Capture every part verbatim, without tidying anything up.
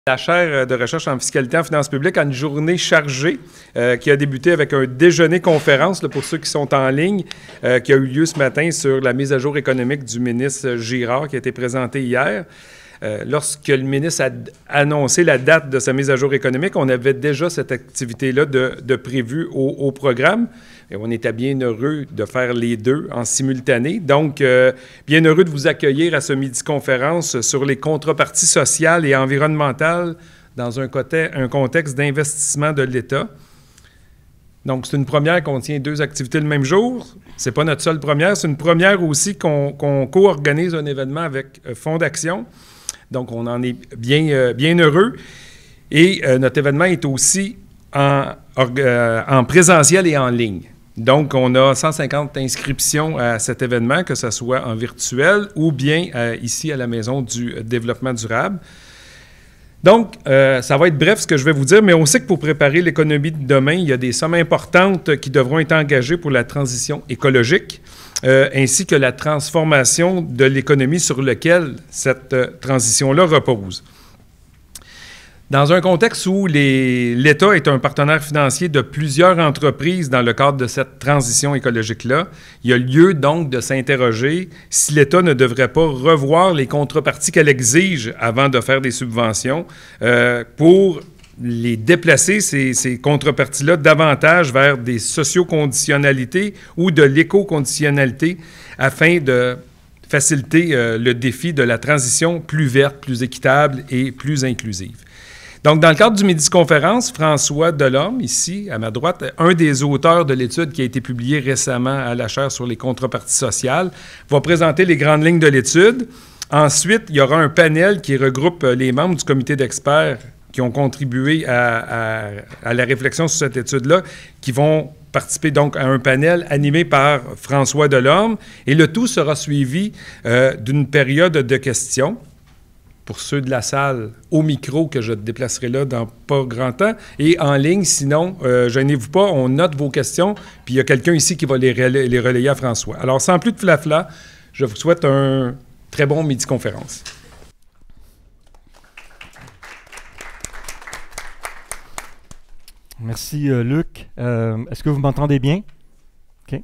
La chaire de recherche en fiscalité en finances publiques a une journée chargée euh, qui a débuté avec un déjeuner-conférence, là, pour ceux qui sont en ligne, euh, qui a eu lieu ce matin sur la mise à jour économique du ministre Girard, qui a été présentée hier. Euh, lorsque le ministre a annoncé la date de sa mise à jour économique, on avait déjà cette activité-là de, de prévue au, au programme. Et on était bien heureux de faire les deux en simultané. Donc, euh, bien heureux de vous accueillir à ce midi-conférence sur les contreparties sociales et environnementales dans un, côté, un contexte d'investissement de l'État. Donc, c'est une première qu'on tient deux activités le même jour. Ce n'est pas notre seule première. C'est une première aussi qu'on qu'on co-organise un événement avec euh, Fonds d'Action. Donc, on en est bien, euh, bien heureux. Et euh, notre événement est aussi en, euh, en présentiel et en ligne. Donc, on a cent cinquante inscriptions à cet événement, que ce soit en virtuel ou bien euh, ici à la Maison du développement durable. Donc, euh, ça va être bref ce que je vais vous dire, mais on sait que pour préparer l'économie de demain, il y a des sommes importantes qui devront être engagées pour la transition écologique, euh, ainsi que la transformation de l'économie sur laquelle cette euh, transition-là repose. Dans un contexte où l'État est un partenaire financier de plusieurs entreprises dans le cadre de cette transition écologique-là, il y a lieu donc de s'interroger si l'État ne devrait pas revoir les contreparties qu'elle exige avant de faire des subventions euh, pour les déplacer, ces, ces contreparties-là, davantage vers des socio-conditionnalités ou de l'éco-conditionnalité afin de faciliter euh, le défi de la transition plus verte, plus équitable et plus inclusive. Donc, dans le cadre du Midi-conférence, François Delorme, ici, à ma droite, un des auteurs de l'étude qui a été publiée récemment à la chaire sur les contreparties sociales, va présenter les grandes lignes de l'étude. Ensuite, il y aura un panel qui regroupe les membres du comité d'experts qui ont contribué à, à, à la réflexion sur cette étude-là, qui vont participer donc à un panel animé par François Delorme. Et le tout sera suivi euh, d'une période de questions. Pour ceux de la salle, au micro, que je déplacerai là dans pas grand temps, et en ligne, sinon, euh, gênez-vous pas, on note vos questions, puis il y a quelqu'un ici qui va les, relay les relayer à François. Alors, sans plus de flafla, je vous souhaite un très bon midi-conférence. Merci, euh, Luc. Euh, Est-ce que vous m'entendez bien? OK.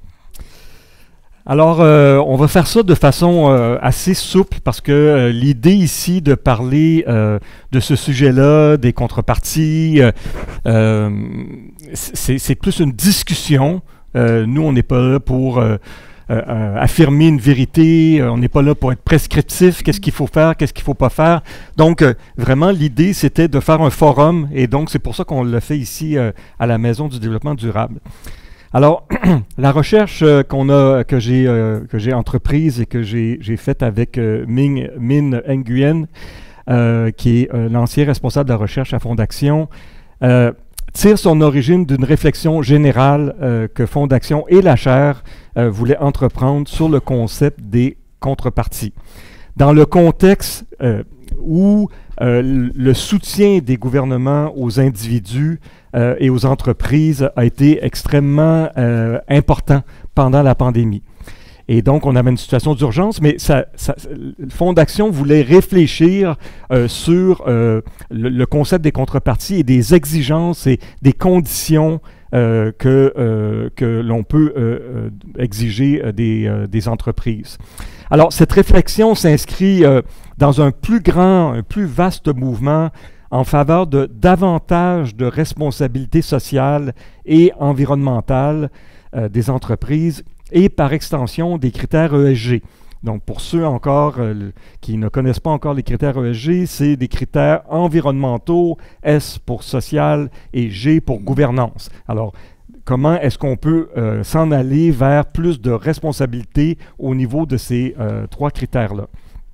Alors, euh, on va faire ça de façon euh, assez souple parce que euh, l'idée ici de parler euh, de ce sujet-là, des contreparties, euh, euh, c'est plus une discussion. Euh, nous, on n'est pas là pour euh, euh, affirmer une vérité, on n'est pas là pour être prescriptif, qu'est-ce qu'il faut faire, qu'est-ce qu'il ne faut pas faire. Donc, euh, vraiment, l'idée, c'était de faire un forum et donc c'est pour ça qu'on l'a fait ici euh, à la Maison du développement durable. Alors, la recherche euh, qu'on a, que j'ai euh, que j'ai entreprise et que j'ai faite avec euh, Minh, Minh Nguyen, euh, qui est euh, l'ancien responsable de la recherche à Fonds d'Action, euh, tire son origine d'une réflexion générale euh, que Fonds d'Action et la chaire euh, voulaient entreprendre sur le concept des contreparties. Dans le contexte euh, où euh, le soutien des gouvernements aux individus euh, et aux entreprises a été extrêmement euh, important pendant la pandémie. Et donc, on avait une situation d'urgence, mais ça, ça, le Fonds d'Action voulait réfléchir euh, sur euh, le, le concept des contreparties et des exigences et des conditions euh, que, euh, que l'on peut euh, exiger euh, des, euh, des entreprises. Alors, cette réflexion s'inscrit euh, dans un plus grand, un plus vaste mouvement en faveur de davantage de responsabilité sociale et environnementale euh, des entreprises et par extension des critères E S G. Donc, pour ceux encore euh, qui ne connaissent pas encore les critères E S G, c'est des critères environnementaux, S pour social et G pour gouvernance. Alors, comment est-ce qu'on peut euh, s'en aller vers plus de responsabilité au niveau de ces euh, trois critères-là?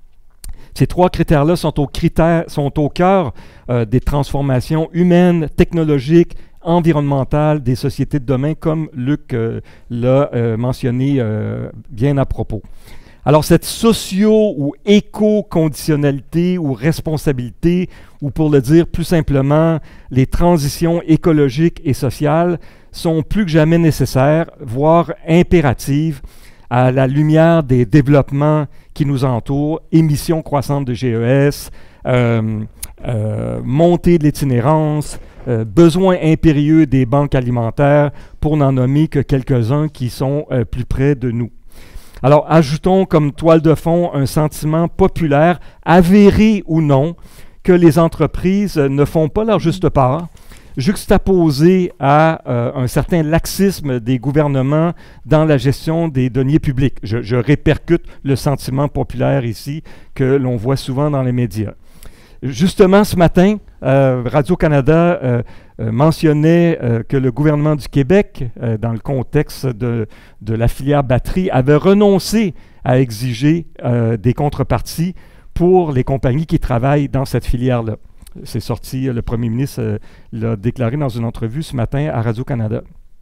Ces trois critères-là sont au, critère, sont au cœur euh, des transformations humaines, technologiques, environnementales des sociétés de demain, comme Luc euh, l'a euh, mentionné euh, bien à propos. Alors, cette socio- ou éco-conditionnalité ou responsabilité, ou pour le dire plus simplement, les transitions écologiques et sociales sont plus que jamais nécessaires, voire impératives, à la lumière des développements qui nous entourent, émissions croissantes de G E S, euh, euh, montée de l'itinérance, euh, besoins impérieux des banques alimentaires, pour n'en nommer que quelques-uns qui sont euh, plus près de nous. Alors, ajoutons comme toile de fond un sentiment populaire, avéré ou non, que les entreprises ne font pas leur juste part, juxtaposé à euh, un certain laxisme des gouvernements dans la gestion des deniers publics. Je, je répercute le sentiment populaire ici que l'on voit souvent dans les médias. Justement, ce matin, euh, Radio-Canada euh, euh, mentionnait euh, que le gouvernement du Québec, euh, dans le contexte de, de la filière batterie, avait renoncé à exiger euh, des contreparties pour les compagnies qui travaillent dans cette filière-là. C'est sorti, le premier ministre euh, l'a déclaré dans une entrevue ce matin à Radio-Canada.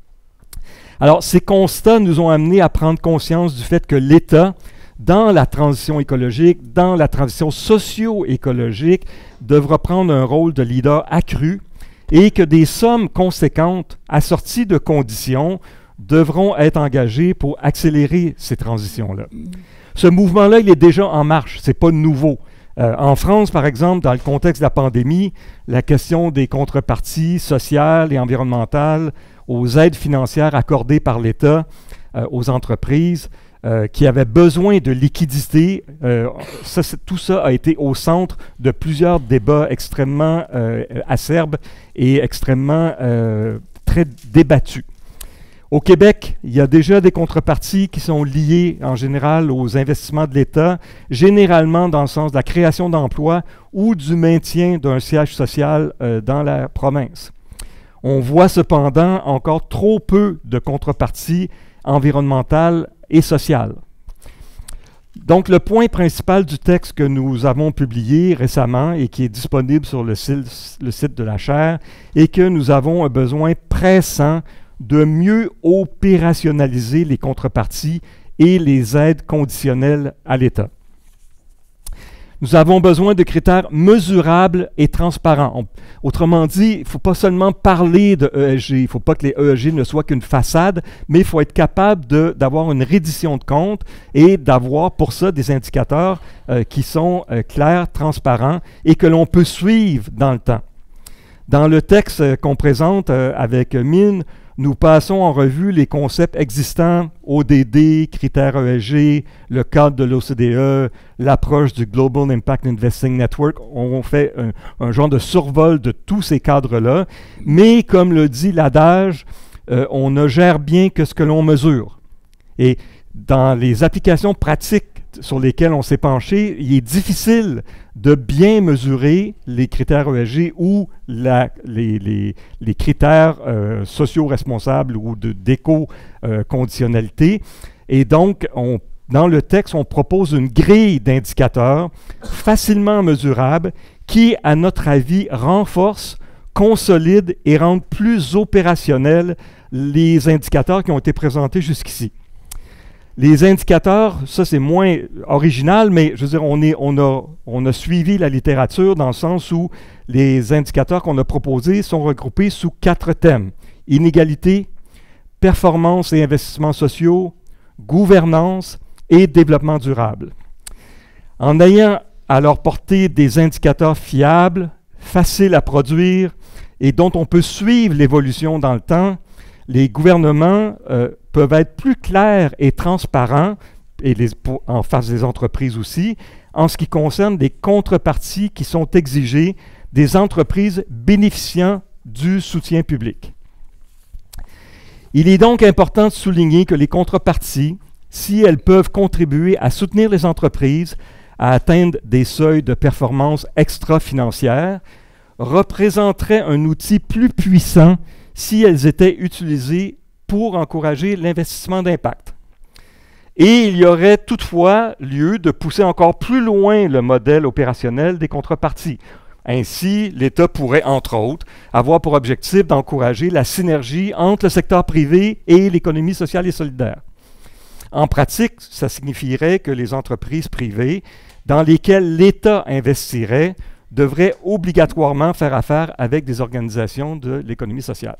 Alors, ces constats nous ont amenés à prendre conscience du fait que l'État, dans la transition écologique, dans la transition socio-écologique, devra prendre un rôle de leader accru et que des sommes conséquentes, assorties de conditions, devront être engagées pour accélérer ces transitions-là. Ce mouvement-là, il est déjà en marche, ce n'est pas nouveau. Euh, en France, par exemple, dans le contexte de la pandémie, la question des contreparties sociales et environnementales aux aides financières accordées par l'État euh, aux entreprises euh, qui avaient besoin de liquidités, euh, ça, tout ça a été au centre de plusieurs débats extrêmement euh, acerbes et extrêmement euh, très débattus. Au Québec, il y a déjà des contreparties qui sont liées en général aux investissements de l'État, généralement dans le sens de la création d'emplois ou du maintien d'un siège social euh, dans la province. On voit cependant encore trop peu de contreparties environnementales et sociales. Donc, le point principal du texte que nous avons publié récemment et qui est disponible sur le site, le site de la chaire est que nous avons un besoin pressant de mieux opérationnaliser les contreparties et les aides conditionnelles à l'État. Nous avons besoin de critères mesurables et transparents. On, autrement dit, il ne faut pas seulement parler de E S G, il ne faut pas que les E S G ne soient qu'une façade, mais il faut être capable de, d'avoir une reddition de comptes et d'avoir pour ça des indicateurs euh, qui sont euh, clairs, transparents et que l'on peut suivre dans le temps. Dans le texte euh, qu'on présente euh, avec Mine, nous passons en revue les concepts existants, O D D, critères E S G, le cadre de l'O C D E, l'approche du Global Impact Investing Network. On fait un, un genre de survol de tous ces cadres-là. Mais comme le dit l'adage, euh, on ne gère bien que ce que l'on mesure. Et dans les applications pratiques sur lesquelles on s'est penché, il est difficile de bien mesurer les critères E S G ou la, les, les, les critères euh, socio-responsables ou de d'éco-conditionnalité. Et donc, on, dans le texte, on propose une grille d'indicateurs facilement mesurables qui, à notre avis, renforce, consolide et rend plus opérationnels les indicateurs qui ont été présentés jusqu'ici. Les indicateurs, ça c'est moins original, mais je veux dire, on, est, on, a, on a suivi la littérature dans le sens où les indicateurs qu'on a proposés sont regroupés sous quatre thèmes. Inégalité, performance et investissements sociaux, gouvernance et développement durable. En ayant à leur portée des indicateurs fiables, faciles à produire et dont on peut suivre l'évolution dans le temps, les gouvernements euh, peuvent être plus clairs et transparents, et les, pour, en face des entreprises aussi, en ce qui concerne les contreparties qui sont exigées des entreprises bénéficiant du soutien public. Il est donc important de souligner que les contreparties, si elles peuvent contribuer à soutenir les entreprises à atteindre des seuils de performance extra-financières, représenteraient un outil plus puissant si elles étaient utilisées pour encourager l'investissement d'impact. Et il y aurait toutefois lieu de pousser encore plus loin le modèle opérationnel des contreparties. Ainsi, l'État pourrait, entre autres, avoir pour objectif d'encourager la synergie entre le secteur privé et l'économie sociale et solidaire. En pratique, ça signifierait que les entreprises privées dans lesquelles l'État investirait devraient obligatoirement faire affaire avec des organisations de l'économie sociale.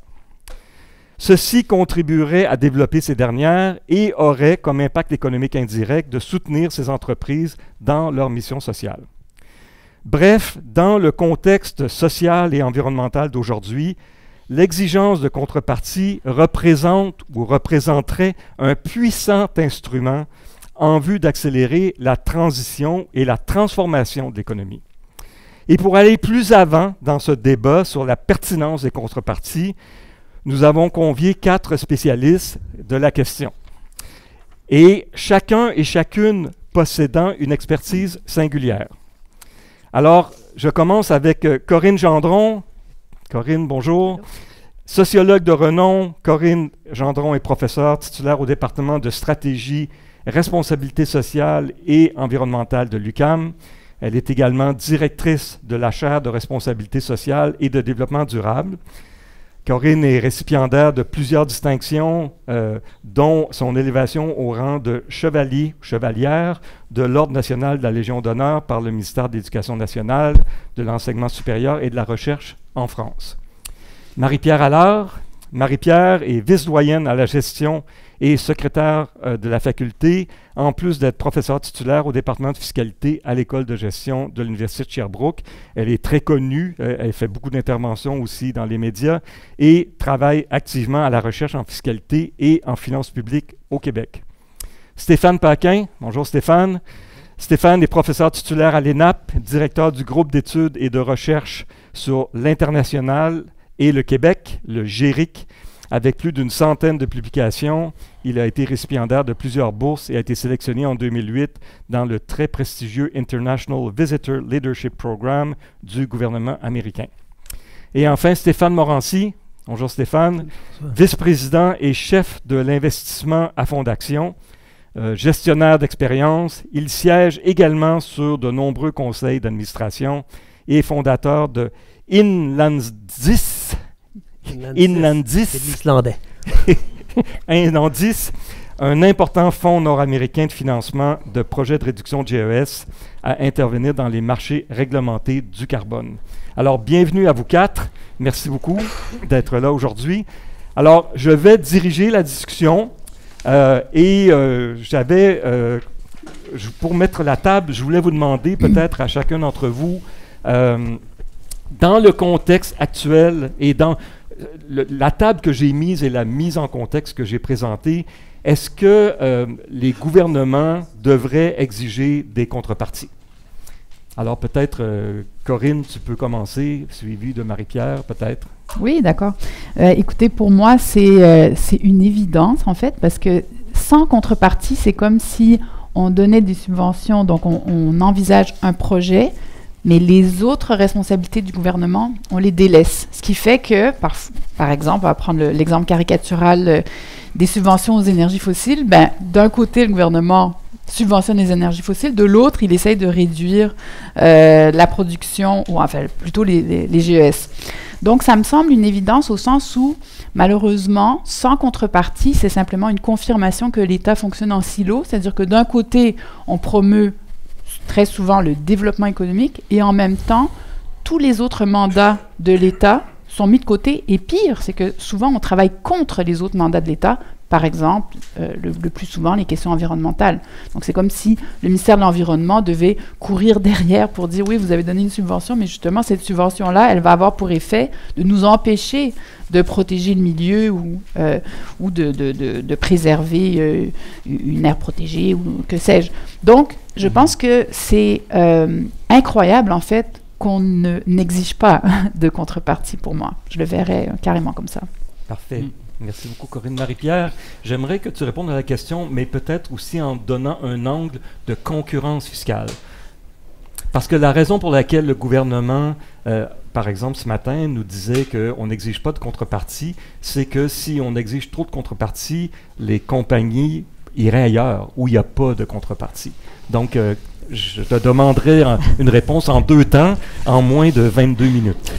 Ceci contribuerait à développer ces dernières et aurait comme impact économique indirect de soutenir ces entreprises dans leur mission sociale. Bref, dans le contexte social et environnemental d'aujourd'hui, l'exigence de contrepartie représente ou représenterait un puissant instrument en vue d'accélérer la transition et la transformation de l'économie. Et pour aller plus avant dans ce débat sur la pertinence des contreparties, nous avons convié quatre spécialistes de la question. Et chacun et chacune possédant une expertise singulière. Alors, je commence avec euh, Corinne Gendron. Corinne, bonjour. Hello. Sociologue de renom, Corinne Gendron est professeure titulaire au département de stratégie, responsabilité sociale et environnementale de l'U Q A M. Elle est également directrice de la chaire de responsabilité sociale et de développement durable. Corinne est récipiendaire de plusieurs distinctions, euh, dont son élévation au rang de chevalier, chevalière de l'Ordre national de la Légion d'honneur par le ministère de l'Éducation nationale, de l'enseignement supérieur et de la recherche en France. Marie-Pierre Allard. Marie-Pierre est vice-doyenne à la gestion et secrétaire euh, de la faculté, en plus d'être professeure titulaire au département de fiscalité à l'école de gestion de l'Université de Sherbrooke. Elle est très connue, euh, elle fait beaucoup d'interventions aussi dans les médias et travaille activement à la recherche en fiscalité et en finances publiques au Québec. Stéphane Paquin. Bonjour Stéphane. Stéphane est professeur titulaire à l'E N A P, directeur du groupe d'études et de recherche sur l'international et le Québec, le GÉRIC, avec plus d'une centaine de publications. Il a été récipiendaire de plusieurs bourses et a été sélectionné en deux mille huit dans le très prestigieux International Visitor Leadership Program du gouvernement américain. Et enfin, Stéphane Morancy. Bonjour Stéphane. Vice-président et chef de l'investissement à Fonds d'Action, euh, gestionnaire d'expérience. Il siège également sur de nombreux conseils d'administration et fondateur de Inlandsis. Inlandsis. C'est de l'islandais. Inlandsis, un important fonds nord-américain de financement de projets de réduction de G E S à intervenir dans les marchés réglementés du carbone. Alors, bienvenue à vous quatre. Merci beaucoup d'être là aujourd'hui. Alors, je vais diriger la discussion euh, et euh, j'avais, euh, je, pour mettre la table, je voulais vous demander peut-être à chacun d'entre vous, euh, dans le contexte actuel et dans le, la table que j'ai mise et la mise en contexte que j'ai présentée, est-ce que euh, les gouvernements devraient exiger des contreparties? Alors peut-être, euh, Corinne, tu peux commencer, suivi de Marie-Pierre, peut-être. Oui, d'accord. Euh, écoutez, pour moi, c'est euh, c'est une évidence, en fait, parce que sans contrepartie, c'est comme si on donnait des subventions, donc on, on envisage un projet, mais les autres responsabilités du gouvernement, on les délaisse. Ce qui fait que, par, par exemple, on va prendre le, l'exemple caricatural euh, des subventions aux énergies fossiles, ben, d'un côté, le gouvernement subventionne les énergies fossiles, de l'autre, il essaye de réduire euh, la production, ou enfin, plutôt les, les, les G E S. Donc, ça me semble une évidence au sens où, malheureusement, sans contrepartie, c'est simplement une confirmation que l'État fonctionne en silo, c'est-à-dire que d'un côté, on promeut très souvent le développement économique et en même temps, tous les autres mandats de l'État sont mis de côté. Et pire, c'est que souvent, on travaille contre les autres mandats de l'État. Par exemple, euh, le, le plus souvent, les questions environnementales. Donc, c'est comme si le ministère de l'Environnement devait courir derrière pour dire « Oui, vous avez donné une subvention, mais justement, cette subvention-là, elle va avoir pour effet de nous empêcher de protéger le milieu ou, euh, ou de, de, de, de préserver euh, une aire protégée ou que sais-je. » Donc, je mmh. pense que c'est euh, incroyable, en fait, qu'on ne, n'exige pas de contrepartie pour moi. Je le verrais euh, carrément comme ça. Parfait. Mmh. Merci beaucoup, Corinne. Marie-Pierre, j'aimerais que tu répondes à la question, mais peut-être aussi en donnant un angle de concurrence fiscale. Parce que la raison pour laquelle le gouvernement, euh, par exemple, ce matin, nous disait qu'on n'exige pas de contrepartie, c'est que si on exige trop de contrepartie, les compagnies iraient ailleurs, où il n'y a pas de contrepartie. Donc, euh, je te demanderai un, une réponse en deux temps, en moins de vingt-deux minutes.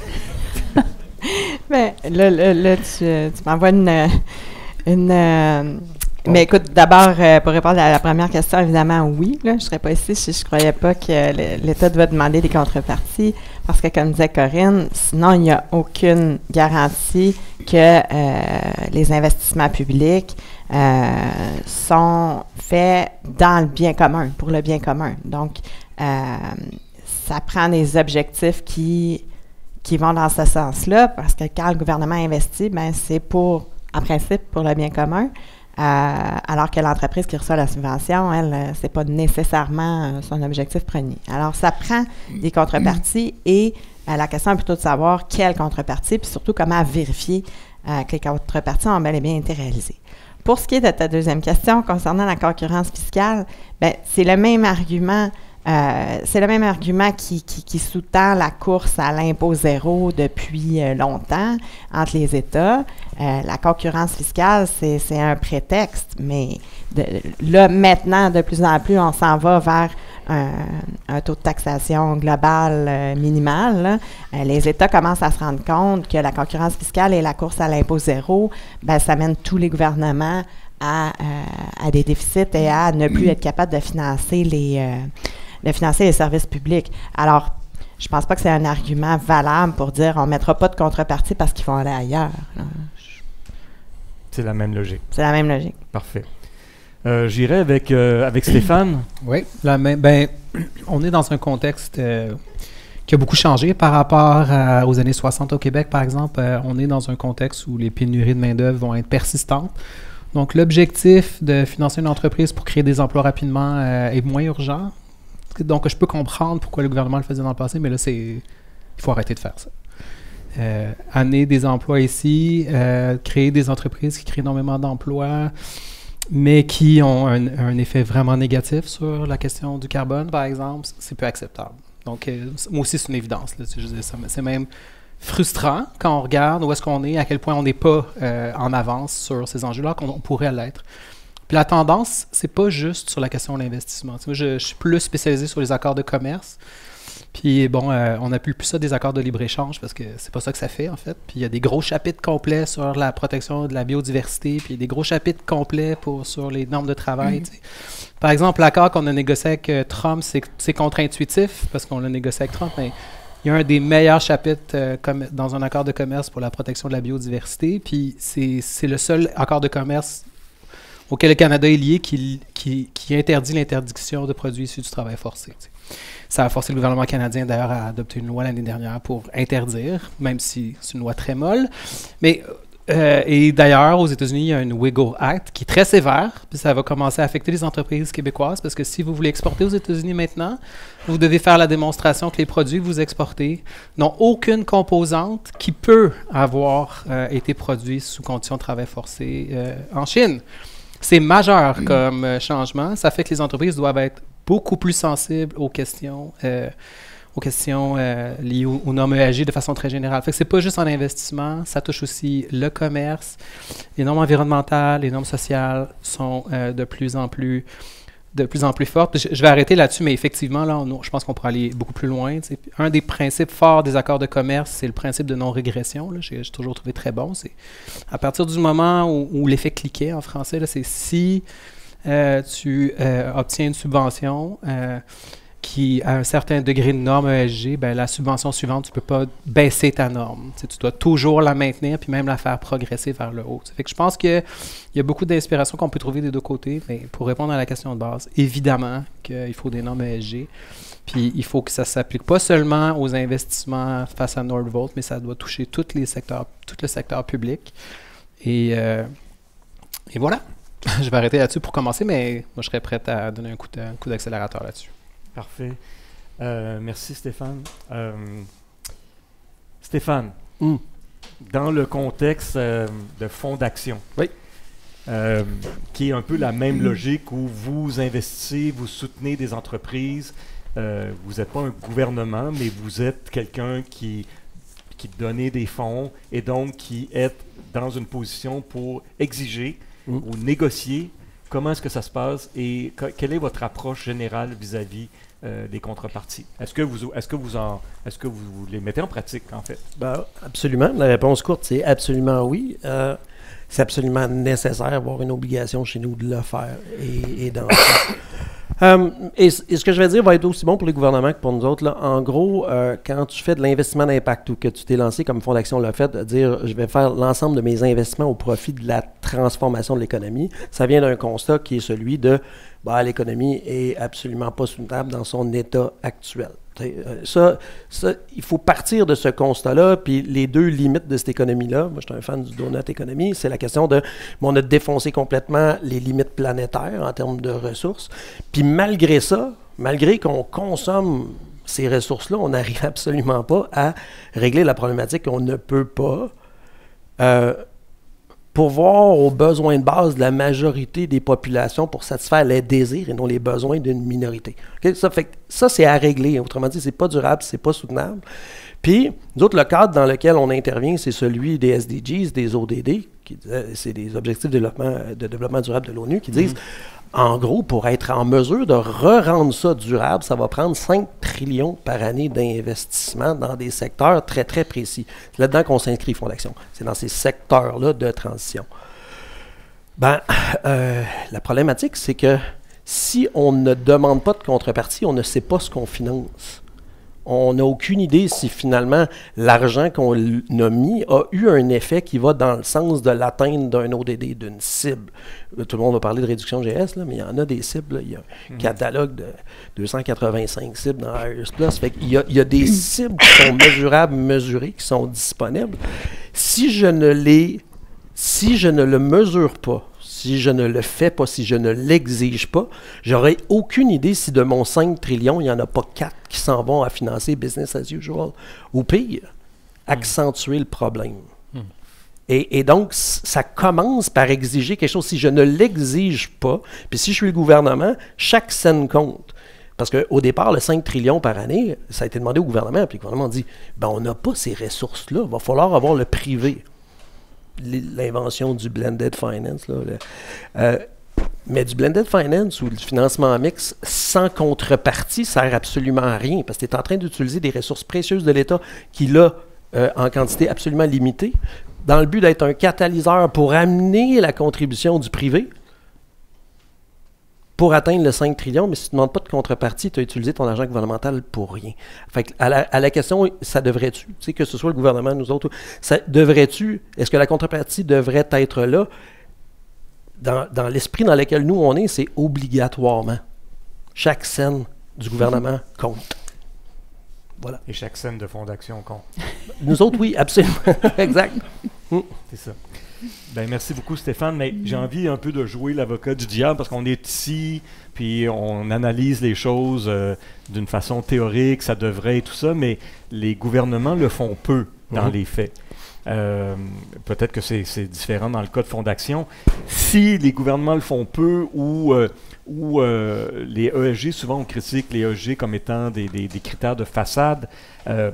Mais là, là, là tu, tu m'envoies une... une euh, mais écoute, d'abord, euh, pour répondre à la première question, évidemment, oui. Là, je ne serais pas ici si je ne croyais pas que le, l'État devait demander des contreparties, parce que, comme disait Corinne, sinon, il n'y a aucune garantie que euh, les investissements publics euh, sont faits dans le bien commun, pour le bien commun. Donc, euh, ça prend des objectifs qui, qui vont dans ce sens-là, parce que quand le gouvernement investit, ben c'est pour, en principe, pour le bien commun, euh, alors que l'entreprise qui reçoit la subvention, elle, c'est pas nécessairement son objectif premier. Alors, ça prend des contreparties et euh, la question est plutôt de savoir quelles contreparties, puis surtout comment vérifier euh, que les contreparties ont bel et bien été réalisées. Pour ce qui est de ta deuxième question concernant la concurrence fiscale, bien, c'est le même argument, euh, c'est le même argument qui, qui, qui sous-tend la course à l'impôt zéro depuis euh, longtemps entre les États. Euh, la concurrence fiscale, c'est, c'est un prétexte, mais de, là, maintenant, de plus en plus, on s'en va vers un, un taux de taxation global euh, minimal. Là. Euh, les États commencent à se rendre compte que la concurrence fiscale et la course à l'impôt zéro, ben, ça mène tous les gouvernements à, euh, à des déficits et à ne plus être capables de financer les, euh, de financer les services publics. Alors, je pense pas que c'est un argument valable pour dire on ne mettra pas de contrepartie parce qu'ils vont aller ailleurs. Là. C'est la même logique. C'est la même logique. Parfait. Euh, J'irai avec, euh, avec Stéphane. Oui, la même, ben, on est dans un contexte euh, qui a beaucoup changé par rapport à, aux années soixante au Québec, par exemple. Euh, on est dans un contexte où les pénuries de main-d'œuvre vont être persistantes. Donc, l'objectif de financer une entreprise pour créer des emplois rapidement euh, est moins urgent. Donc, je peux comprendre pourquoi le gouvernement le faisait dans le passé, mais là, c'est il faut arrêter de faire ça. Euh, amener des emplois ici, euh, créer des entreprises qui créent énormément d'emplois, mais qui ont un, un effet vraiment négatif sur la question du carbone, par exemple, c'est peu acceptable. Donc, euh, moi aussi, c'est une évidence. Là, c'est, je veux dire, c'est même frustrant quand on regarde où est-ce qu'on est, à quel point on n'est pas euh, en avance sur ces enjeux-là, qu'on pourrait l'être. Puis la tendance, c'est pas juste sur la question de l'investissement. Tu sais, moi, je, je suis plus spécialisé sur les accords de commerce. Puis bon, euh, on n'appelle plus ça des accords de libre-échange parce que c'est pas ça que ça fait, en fait. Puis il y a des gros chapitres complets sur la protection de la biodiversité, puis des gros chapitres complets pour, sur les normes de travail. Mm-hmm. Tu sais. Par exemple, l'accord qu'on a négocié avec euh, Trump, c'est, c'est contre-intuitif parce qu'on l'a négocié avec Trump, mais il y a un des meilleurs chapitres euh, comme, dans un accord de commerce pour la protection de la biodiversité, puis c'est, c'est le seul accord de commerce auquel le Canada est lié qui, qui, qui interdit l'interdiction de produits issus du travail forcé. Tu sais. Ça a forcé le gouvernement canadien, d'ailleurs, à adopter une loi l'année dernière pour interdire, même si c'est une loi très molle. Mais, euh, et d'ailleurs, aux États-Unis, il y a une Wiggle Act qui est très sévère, puis ça va commencer à affecter les entreprises québécoises, parce que si vous voulez exporter aux États-Unis maintenant, vous devez faire la démonstration que les produits que vous exportez n'ont aucune composante qui peut avoir euh, été produit sous conditions de travail forcé euh, en Chine. C'est majeur comme euh, changement. Ça fait que les entreprises doivent être beaucoup plus sensibles aux questions, euh, aux questions euh, liées aux, aux normes E S G de façon très générale. Fait que c'est pas juste en investissement, ça touche aussi le commerce. Les normes environnementales, les normes sociales sont euh, de plus en plus de plus en plus fortes. Je, je vais arrêter là-dessus, mais effectivement, là, on, je pense qu'on pourrait aller beaucoup plus loin. T'sais. Un des principes forts des accords de commerce, c'est le principe de non-régression. Là, j'ai, j'ai toujours trouvé très bon. C'est à partir du moment où, où l'effet cliquet en français, là, c'est si Euh, tu euh, obtiens une subvention euh, qui a un certain degré de norme E S G, ben, la subvention suivante, tu ne peux pas baisser ta norme. Tu sais, tu dois toujours la maintenir puis même la faire progresser vers le haut. Ça fait que je pense qu'il y a beaucoup d'inspiration qu'on peut trouver des deux côtés, mais pour répondre à la question de base, évidemment qu'il faut des normes E S G. Puis il faut que ça s'applique pas seulement aux investissements face à Nordvolt, mais ça doit toucher tous les secteurs, tout le secteur public. Et, euh, et voilà. Je vais arrêter là-dessus pour commencer, mais moi, je serais prête à donner un coup, de, un coup d'accélérateur là-dessus. Parfait. Euh, merci, Stéphane. Euh, Stéphane, mm. dans le contexte euh, de fonds d'action, oui. euh, qui est un peu la même logique où vous investissez, vous soutenez des entreprises, euh, vous n'êtes pas un gouvernement, mais vous êtes quelqu'un qui, qui donne des fonds et donc qui est dans une position pour exiger Mm. ou négocier. Comment est-ce que ça se passe et que, quelle est votre approche générale vis-à-vis euh, des contreparties? Est-ce que vous, est-ce que vous en, est-ce que vous les mettez en pratique, en fait? Ben, absolument. La réponse courte, c'est absolument oui. Euh, c'est absolument nécessaire d'avoir une obligation chez nous de le faire et, et d'en faire. Um, et, et ce que je vais dire va être aussi bon pour les gouvernements que pour nous autres. Là. En gros, euh, quand tu fais de l'investissement d'impact ou que tu t'es lancé comme Fonds d'action l'a fait, de dire je vais faire l'ensemble de mes investissements au profit de la transformation de l'économie, ça vient d'un constat qui est celui de bah, l'économie est absolument pas soutenable dans son état actuel. Ça, ça, il faut partir de ce constat-là, puis les deux limites de cette économie-là, moi je suis un fan du donut économie, c'est la question de, on a défoncé complètement les limites planétaires en termes de ressources, puis malgré ça, malgré qu'on consomme ces ressources-là, on n'arrive absolument pas à régler la problématique, on ne peut pas euh, pourvoir aux besoins de base de la majorité des populations pour satisfaire les désirs et non les besoins d'une minorité. Okay? Ça fait que ça, c'est à régler. Autrement dit, c'est pas durable, c'est pas soutenable. Puis, nous autres, le cadre dans lequel on intervient, c'est celui des S D Gs, des O D D, qui, c'est des objectifs de développement, de développement durable de l'ONU, qui disent, mm-hmm. en gros, pour être en mesure de re-rendre ça durable, ça va prendre cinq trillions par année d'investissement dans des secteurs très, très précis. C'est là-dedans qu'on s'inscrit, Fonds d'Action. C'est dans ces secteurs-là de transition. Ben, euh, la problématique, c'est que si on ne demande pas de contrepartie, on ne sait pas ce qu'on finance. On n'a aucune idée si finalement l'argent qu'on a mis a eu un effet qui va dans le sens de l'atteinte d'un O D D, d'une cible. Tout le monde va parler de réduction de G S, là, mais il y en a des cibles. Là. Il y a un mmh. catalogue de deux cent quatre-vingt-cinq cibles dans Iris Plus. Fait qu'il y a, il y a des cibles qui sont mesurables, mesurées, qui sont disponibles. Si je ne les, si je ne le mesure pas, si je ne le fais pas, si je ne l'exige pas, j'aurais aucune idée si de mon cinq trillions, il n'y en a pas quatre qui s'en vont à financer business as usual. Ou pire, accentuer le problème. Mm. Et, et donc, ça commence par exiger quelque chose. Si je ne l'exige pas, puis si je suis le gouvernement, chaque scène compte. Parce qu'au départ, le cinq trillions par année, ça a été demandé au gouvernement, puis le gouvernement dit, ben on n'a pas ces ressources-là, il va falloir avoir le privé. L'invention du blended finance. Là, le, euh, mais du blended finance ou du financement mix sans contrepartie sert absolument à rien parce que tu es en train d'utiliser des ressources précieuses de l'État qu'il a euh, en quantité absolument limitée dans le but d'être un catalyseur pour amener la contribution du privé pour atteindre le cinq trillions, mais si tu ne demandes pas de contrepartie, tu as utilisé ton argent gouvernemental pour rien. Fait que à, la, à la question, ça devrait-tu, tu sais, que ce soit le gouvernement, nous autres, ça devrait-tu, est-ce que la contrepartie devrait être là? Dans, dans l'esprit dans lequel nous, on est, c'est obligatoirement. Chaque scène du gouvernement compte. Voilà. Et chaque scène de Fonds d'Action compte. Nous autres, oui, absolument. Exact. C'est ça. Ben, merci beaucoup, Stéphane, mais j'ai envie un peu de jouer l'avocat du diable parce qu'on est ici, puis on analyse les choses euh, d'une façon théorique, ça devrait et tout ça, mais les gouvernements le font peu dans mm-hmm. les faits. Euh, peut-être que c'est, c'est différent dans le cas de Fonds d'Action. Si les gouvernements le font peu ou, euh, ou euh, les E S G, souvent on critique les E S G comme étant des, des, des critères de façade, euh,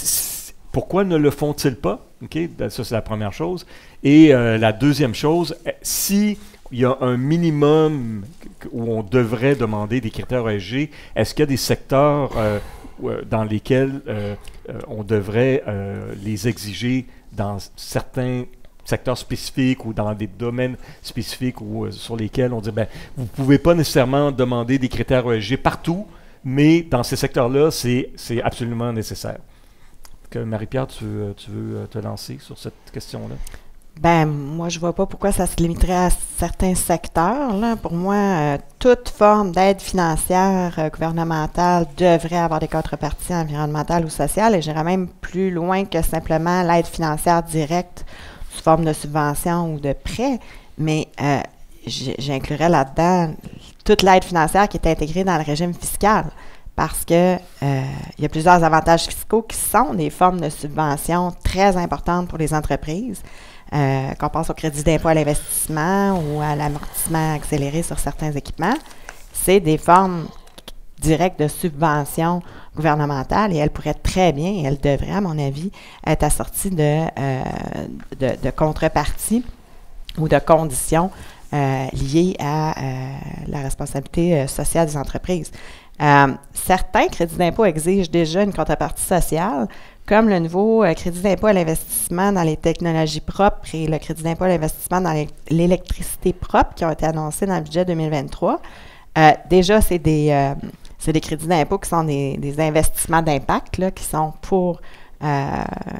pourquoi ne le font-ils pas? Okay? Ça, c'est la première chose. Et euh, la deuxième chose, si il y a un minimum où on devrait demander des critères E S G, est-ce qu'il y a des secteurs euh, dans lesquels euh, on devrait euh, les exiger dans certains secteurs spécifiques ou dans des domaines spécifiques ou euh, sur lesquels on dit, ben, vous ne pouvez pas nécessairement demander des critères E S G partout, mais dans ces secteurs-là, c'est, c'est absolument nécessaire. Que Marie-Pierre, tu veux, tu veux te lancer sur cette question-là? Ben, moi, je vois pas pourquoi ça se limiterait à certains secteurs. Là. Pour moi, euh, toute forme d'aide financière euh, gouvernementale devrait avoir des contreparties environnementales ou sociales. Et j'irais même plus loin que simplement l'aide financière directe sous forme de subvention ou de prêt. Mais euh, j'inclurais là-dedans toute l'aide financière qui est intégrée dans le régime fiscal. Parce que euh, il y a plusieurs avantages fiscaux qui sont des formes de subventions très importantes pour les entreprises. Euh, qu'on pense au crédit d'impôt à l'investissement ou à l'amortissement accéléré sur certains équipements, c'est des formes directes de subventions gouvernementales et elles pourraient très bien, et elles devraient, à mon avis, être assorties de, euh, de, de contreparties ou de conditions euh, liées à euh, la responsabilité euh, sociale des entreprises. Euh, certains crédits d'impôt exigent déjà une contrepartie sociale, comme le nouveau euh, crédit d'impôt à l'investissement dans les technologies propres et le crédit d'impôt à l'investissement dans les, l'électricité propre qui ont été annoncés dans le budget deux mille vingt-trois. Euh, déjà, c'est des, euh, c'est des crédits d'impôt qui sont des, des investissements d'impact, là, qui sont pour, euh,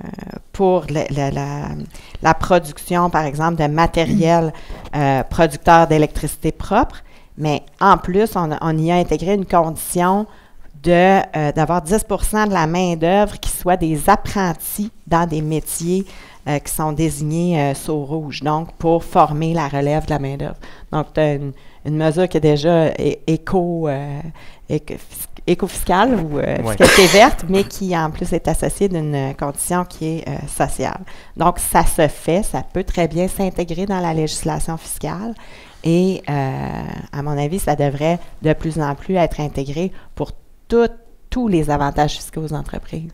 pour le, le, la, la production, par exemple, de matériel euh, producteur d'électricité propre. Mais en plus, on, on y a intégré une condition de, euh, d'avoir dix pour cent de la main-d'œuvre qui soit des apprentis dans des métiers euh, qui sont désignés euh, sur rouge, donc pour former la relève de la main-d'œuvre. Donc, tu as une, une mesure qui est déjà é- éco, euh, éco, éco-fiscale ou euh, Ouais. fiscalité verte, mais qui en plus est associée d'une condition qui est euh, sociale. Donc, ça se fait, ça peut très bien s'intégrer dans la législation fiscale. Et, euh, à mon avis, ça devrait de plus en plus être intégré pour tout- tous les avantages fiscaux aux entreprises.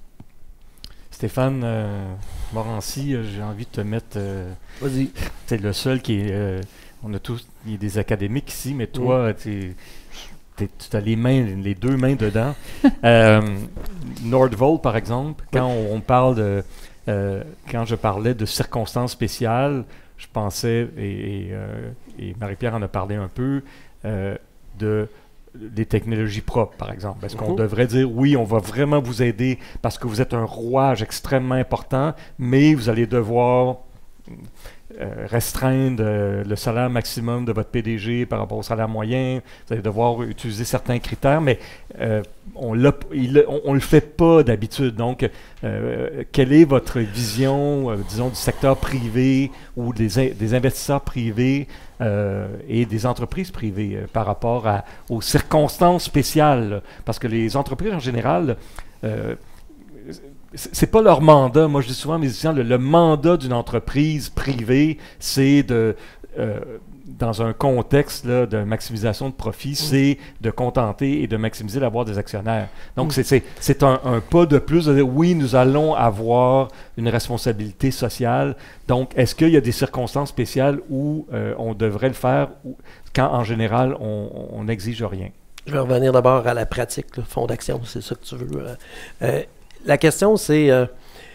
Stéphane euh, Morancy, euh, j'ai envie de te mettre. Euh, Vas-y. tu es le seul qui est. euh, on a tous il y a des académiques ici, mais toi, t'es- t'es- tu as les mains, les deux mains dedans. euh, Nordvolt, par exemple, quand on, on parle de. euh, quand je parlais de circonstances spéciales, je pensais, et, et, euh, et Marie-Pierre en a parlé un peu, euh, de des technologies propres, par exemple. Est-ce qu'on Mhm. devrait dire, oui, on va vraiment vous aider parce que vous êtes un rouage extrêmement important, mais vous allez devoir euh, restreindre euh, le salaire maximum de votre P D G par rapport au salaire moyen, vous allez devoir utiliser certains critères, mais euh, on ne on, on le fait pas d'habitude. Donc, euh, quelle est votre vision, euh, disons, du secteur privé ou des, in- des investisseurs privés euh, et des entreprises privées euh, par rapport à, aux circonstances spéciales? Là? Parce que les entreprises, en général, euh, c'est c'est pas leur mandat. Moi, je dis souvent à mes étudiants, le, le mandat d'une entreprise privée, c'est de, euh, dans un contexte là, de maximisation de profit, c'est de contenter et de maximiser l'avoir des actionnaires. Donc, Mm. c'est- c'est c'est un, un pas de plus de dire, oui, nous allons avoir une responsabilité sociale. Donc, est-ce qu'il y a des circonstances spéciales où euh, on devrait le faire, ou, quand, en général, on on n'exige rien? Je vais revenir d'abord à la pratique, le fonds d'action, c'est ça que tu veux. Euh, euh, la question, c'est, euh,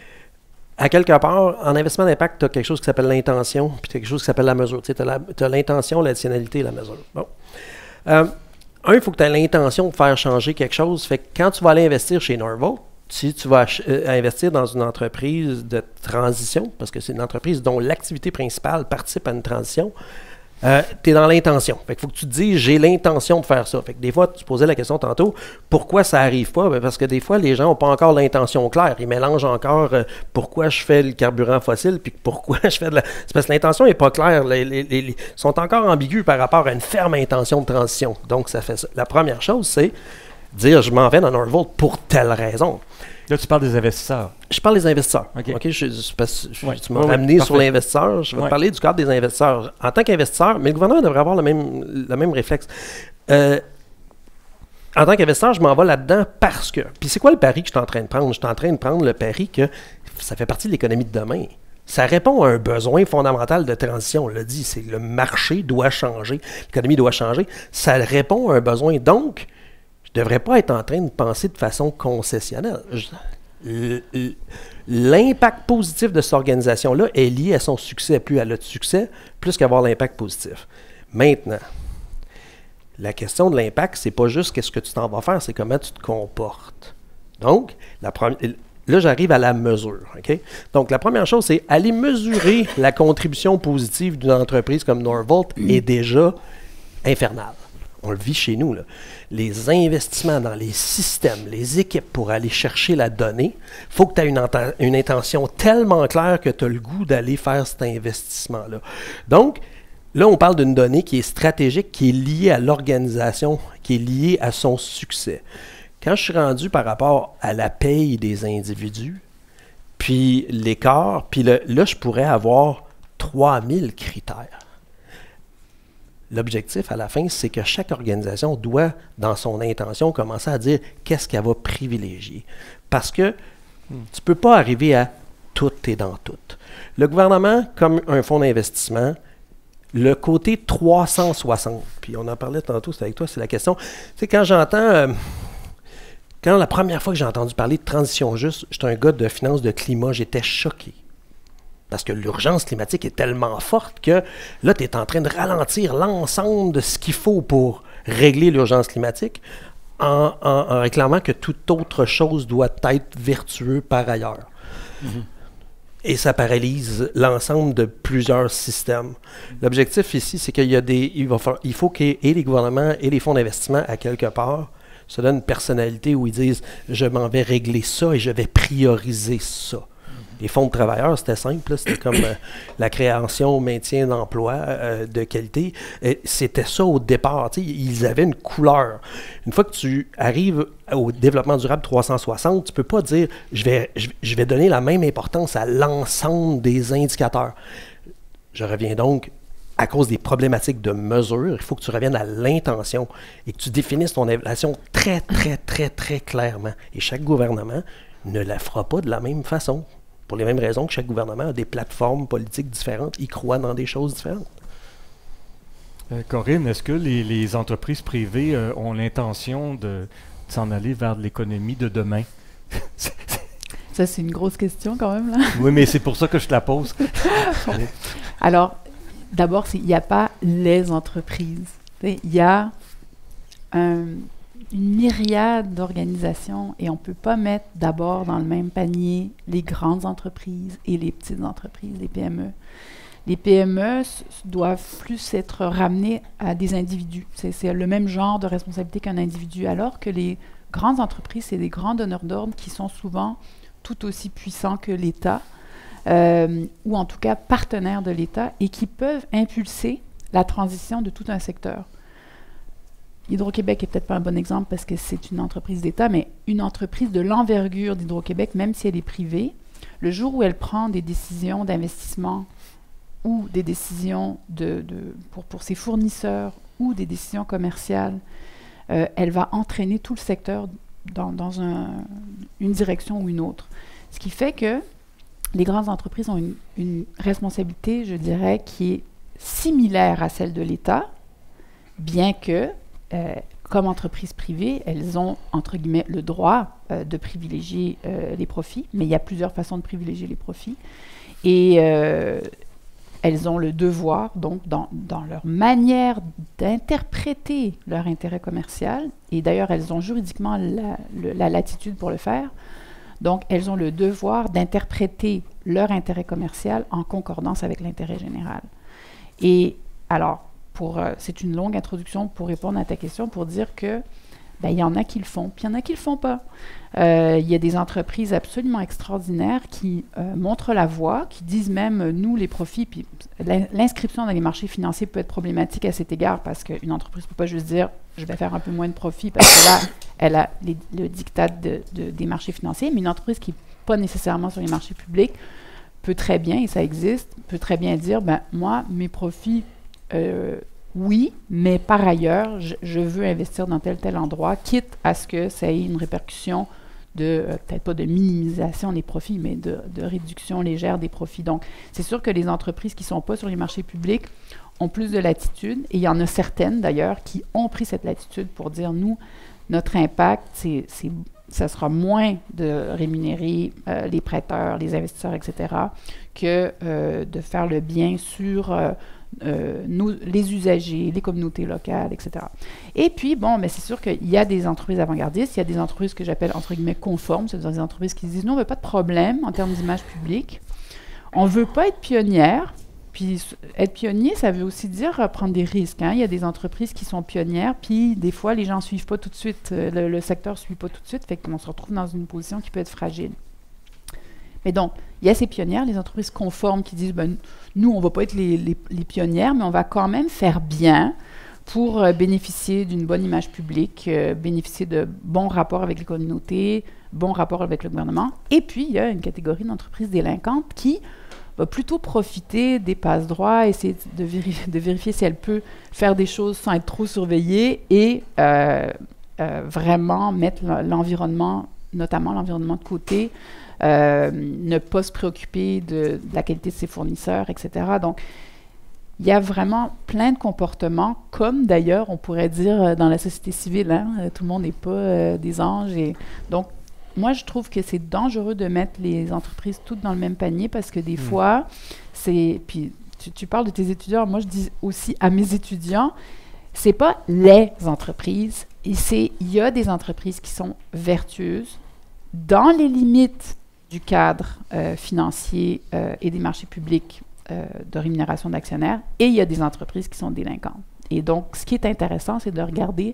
à quelque part, en investissement d'impact, tu as quelque chose qui s'appelle l'intention, puis tu as quelque chose qui s'appelle la mesure. Tu as l'intention, l'additionnalité et la mesure. Bon. Euh, un, il faut que tu aies l'intention de faire changer quelque chose. Fait que quand tu vas aller investir chez Norvolt, si tu vas ach- euh, investir dans une entreprise de transition, parce que c'est une entreprise dont l'activité principale participe à une transition, Euh, tu es dans l'intention. Fait qu'il faut que tu te dises, j'ai l'intention de faire ça. Fait que des fois, tu posais la question tantôt, pourquoi ça n'arrive pas? Ben parce que des fois, les gens n'ont pas encore l'intention claire. Ils mélangent encore euh, pourquoi je fais le carburant fossile, puis pourquoi je fais de la... C'est parce que l'intention n'est pas claire. Les, les- les- les- sont encore ambigus par rapport à une ferme intention de transition. Donc, ça fait ça. La première chose, c'est dire, je m'en vais dans Norvolt pour telle raison. Là, tu parles des investisseurs. Je parle des investisseurs. OK. OK, je, je- parce que je- Ouais. tu m'as Ouais, ouais, ramené sur parfait. l'investisseur. Je vais Ouais. te parler du cadre des investisseurs. En tant qu'investisseur, mais le gouvernement devrait avoir le même, le même réflexe. Euh, en tant qu'investisseur, je m'en vais là-dedans parce que... Puis c'est quoi le pari que je suis en train de prendre? Je suis en train de prendre le pari que ça fait partie de l'économie de demain. Ça répond à un besoin fondamental de transition. On l'a dit, c'est le marché doit changer, l'économie doit changer. Ça répond à un besoin. Donc, je ne devrais pas être en train de penser de façon concessionnelle. Je- l- l- L'impact positif de cette organisation-là est lié à son succès. Plus elle a de succès, plus qu'avoir l'impact positif. Maintenant, la question de l'impact, c'est pas juste qu'est-ce que tu t'en vas faire, c'est comment tu te comportes. Donc, la première... Là, j'arrive à la mesure. OK? Donc, la première chose, c'est aller mesurer la contribution positive d'une entreprise comme Norvolt est déjà infernale. On le vit chez nous, là. Les investissements dans les systèmes, les équipes pour aller chercher la donnée, il faut que tu aies une, enten- une intention tellement claire que tu as le goût d'aller faire cet investissement-là. Donc, là, on parle d'une donnée qui est stratégique, qui est liée à l'organisation, qui est liée à son succès. Quand je suis rendu par rapport à la paye des individus, puis l'écart, puis le- là, je pourrais avoir trois mille critères. L'objectif, à la fin, c'est que chaque organisation doit, dans son intention, commencer à dire qu'est-ce qu'elle va privilégier. Parce que tu ne peux pas arriver à tout et dans tout. Le gouvernement, comme un fonds d'investissement, le côté trois cent soixante, puis on en parlait tantôt, c'était avec toi, c'est la question. Tu sais, quand j'entends... euh, quand la première fois que j'ai entendu parler de transition juste, j'étais un gars de finances de climat, j'étais choqué. Parce que l'urgence climatique est tellement forte que là, tu es en train de ralentir l'ensemble de ce qu'il faut pour régler l'urgence climatique en, en- en réclamant que toute autre chose doit être vertueux par ailleurs. Et ça paralyse l'ensemble de plusieurs systèmes. L'objectif ici, c'est qu'il y a des, il va falloir- il faut que et les gouvernements et les fonds d'investissement, à quelque part, se donnent une personnalité où ils disent « je m'en vais régler ça et je vais prioriser ça ». Les fonds de travailleurs, c'était simple, c'était comme euh, la création, maintien d'emploi euh, de qualité. Et c'était ça au départ. Ils avaient une couleur. Une fois que tu arrives au développement durable trois cent soixante, tu ne peux pas dire je vais, je, je vais donner la même importance à l'ensemble des indicateurs. Je reviens donc à cause des problématiques de mesure. Il faut que tu reviennes à l'intention et que tu définisses ton évaluation très, très, très, très clairement. Et chaque gouvernement ne la fera pas de la même façon. Pour les mêmes raisons que chaque gouvernement a des plateformes politiques différentes, ils croient dans des choses différentes. Euh, Corinne, est-ce que les, les entreprises privées euh, ont l'intention de, de s'en aller vers l'économie de demain? Ça, c'est une grosse question quand même, là. Oui, mais c'est pour ça que je te la pose. Alors, d'abord, il n'y a pas les entreprises. Il y a un... une myriade d'organisations et on ne peut pas mettre d'abord dans le même panier les grandes entreprises et les petites entreprises, les P M E. Les P M E s- doivent plus être ramenés à des individus. C'est, c'est le même genre de responsabilité qu'un individu, alors que les grandes entreprises, c'est des grands donneurs d'ordre qui sont souvent tout aussi puissants que l'État, euh, ou en tout cas partenaires de l'État, et qui peuvent impulser la transition de tout un secteur. Hydro-Québec est peut-être pas un bon exemple parce que c'est une entreprise d'État, mais une entreprise de l'envergure d'Hydro-Québec, même si elle est privée, le jour où elle prend des décisions d'investissement ou des décisions de, de, pour, pour ses fournisseurs ou des décisions commerciales, euh, elle va entraîner tout le secteur dans, dans un, une direction ou une autre. Ce qui fait que les grandes entreprises ont une, une responsabilité, je dirais, qui est similaire à celle de l'État, bien que Euh, comme entreprises privées, elles ont, entre guillemets, le droit euh, de privilégier euh, les profits, mais il y a plusieurs façons de privilégier les profits. Et euh, elles ont le devoir, donc, dans, dans leur manière d'interpréter leur intérêt commercial, et d'ailleurs, elles ont juridiquement la, le, la latitude pour le faire, donc, elles ont le devoir d'interpréter leur intérêt commercial en concordance avec l'intérêt général. Et alors, Pour, euh, c'est une longue introduction pour répondre à ta question, pour dire que ben, y en a qui le font, puis il y en a qui le font pas. Euh, il y a des entreprises absolument extraordinaires qui euh, montrent la voie, qui disent même, euh, nous, les profits, puis l'in- l'inscription dans les marchés financiers peut être problématique à cet égard, parce qu'une entreprise ne peut pas juste dire, je vais faire un peu moins de profit, parce que là, elle a les, le diktat de, de, des marchés financiers, mais une entreprise qui n'est pas nécessairement sur les marchés publics peut très bien, et ça existe, peut très bien dire, ben moi, mes profits, Euh, oui, mais par ailleurs, je, je veux investir dans tel tel endroit, quitte à ce que ça ait une répercussion de, euh, peut-être pas de minimisation des profits, mais de, de réduction légère des profits. Donc, c'est sûr que les entreprises qui ne sont pas sur les marchés publics ont plus de latitude, et il y en a certaines d'ailleurs qui ont pris cette latitude pour dire, nous, notre impact, c'est, c'est, ça sera moins de rémunérer euh, les prêteurs, les investisseurs, et cetera, que euh, de faire le bien sur... Euh, Euh, nos, les usagers, les communautés locales, et cetera. Et puis, bon, mais c'est sûr qu'il y a des entreprises avant-gardistes, il y a des entreprises que j'appelle, entre guillemets, conformes, c'est-à-dire des entreprises qui disent, nous, on ne veut pas de problème en termes d'image publique, on ne veut pas être pionnière, puis être pionnier, ça veut aussi dire euh, prendre des risques, hein. Il y a des entreprises qui sont pionnières, puis des fois, les gens ne suivent pas tout de suite, euh, le, le secteur ne suit pas tout de suite, fait qu'on se retrouve dans une position qui peut être fragile. Mais donc, il y a ces pionnières, les entreprises conformes qui disent, ben, nous, on ne va pas être les, les, les pionnières, mais on va quand même faire bien pour euh, bénéficier d'une bonne image publique, euh, bénéficier de bons rapports avec les communautés, bons rapports avec le gouvernement. Et puis, il y a une catégorie d'entreprises délinquantes qui va plutôt profiter des passe-droits, essayer de, vérifier, de vérifier si elle peut faire des choses sans être trop surveillée et euh, euh, vraiment mettre l'environnement, notamment l'environnement de côté, Euh, ne pas se préoccuper de, de la qualité de ses fournisseurs, et cetera. Donc, il y a vraiment plein de comportements, comme d'ailleurs, on pourrait dire euh, dans la société civile, hein, euh, tout le monde n'est pas euh, des anges. Et donc, moi, je trouve que c'est dangereux de mettre les entreprises toutes dans le même panier parce que des mmh. fois, c'est... Puis, tu, tu parles de tes étudiants, moi, je dis aussi à mes étudiants, c'est pas les entreprises, et c'est, il y a des entreprises qui sont vertueuses dans les limites du cadre euh, financier euh, et des marchés publics euh, de rémunération d'actionnaires, et il y a des entreprises qui sont délinquantes. Et donc, ce qui est intéressant, c'est de regarder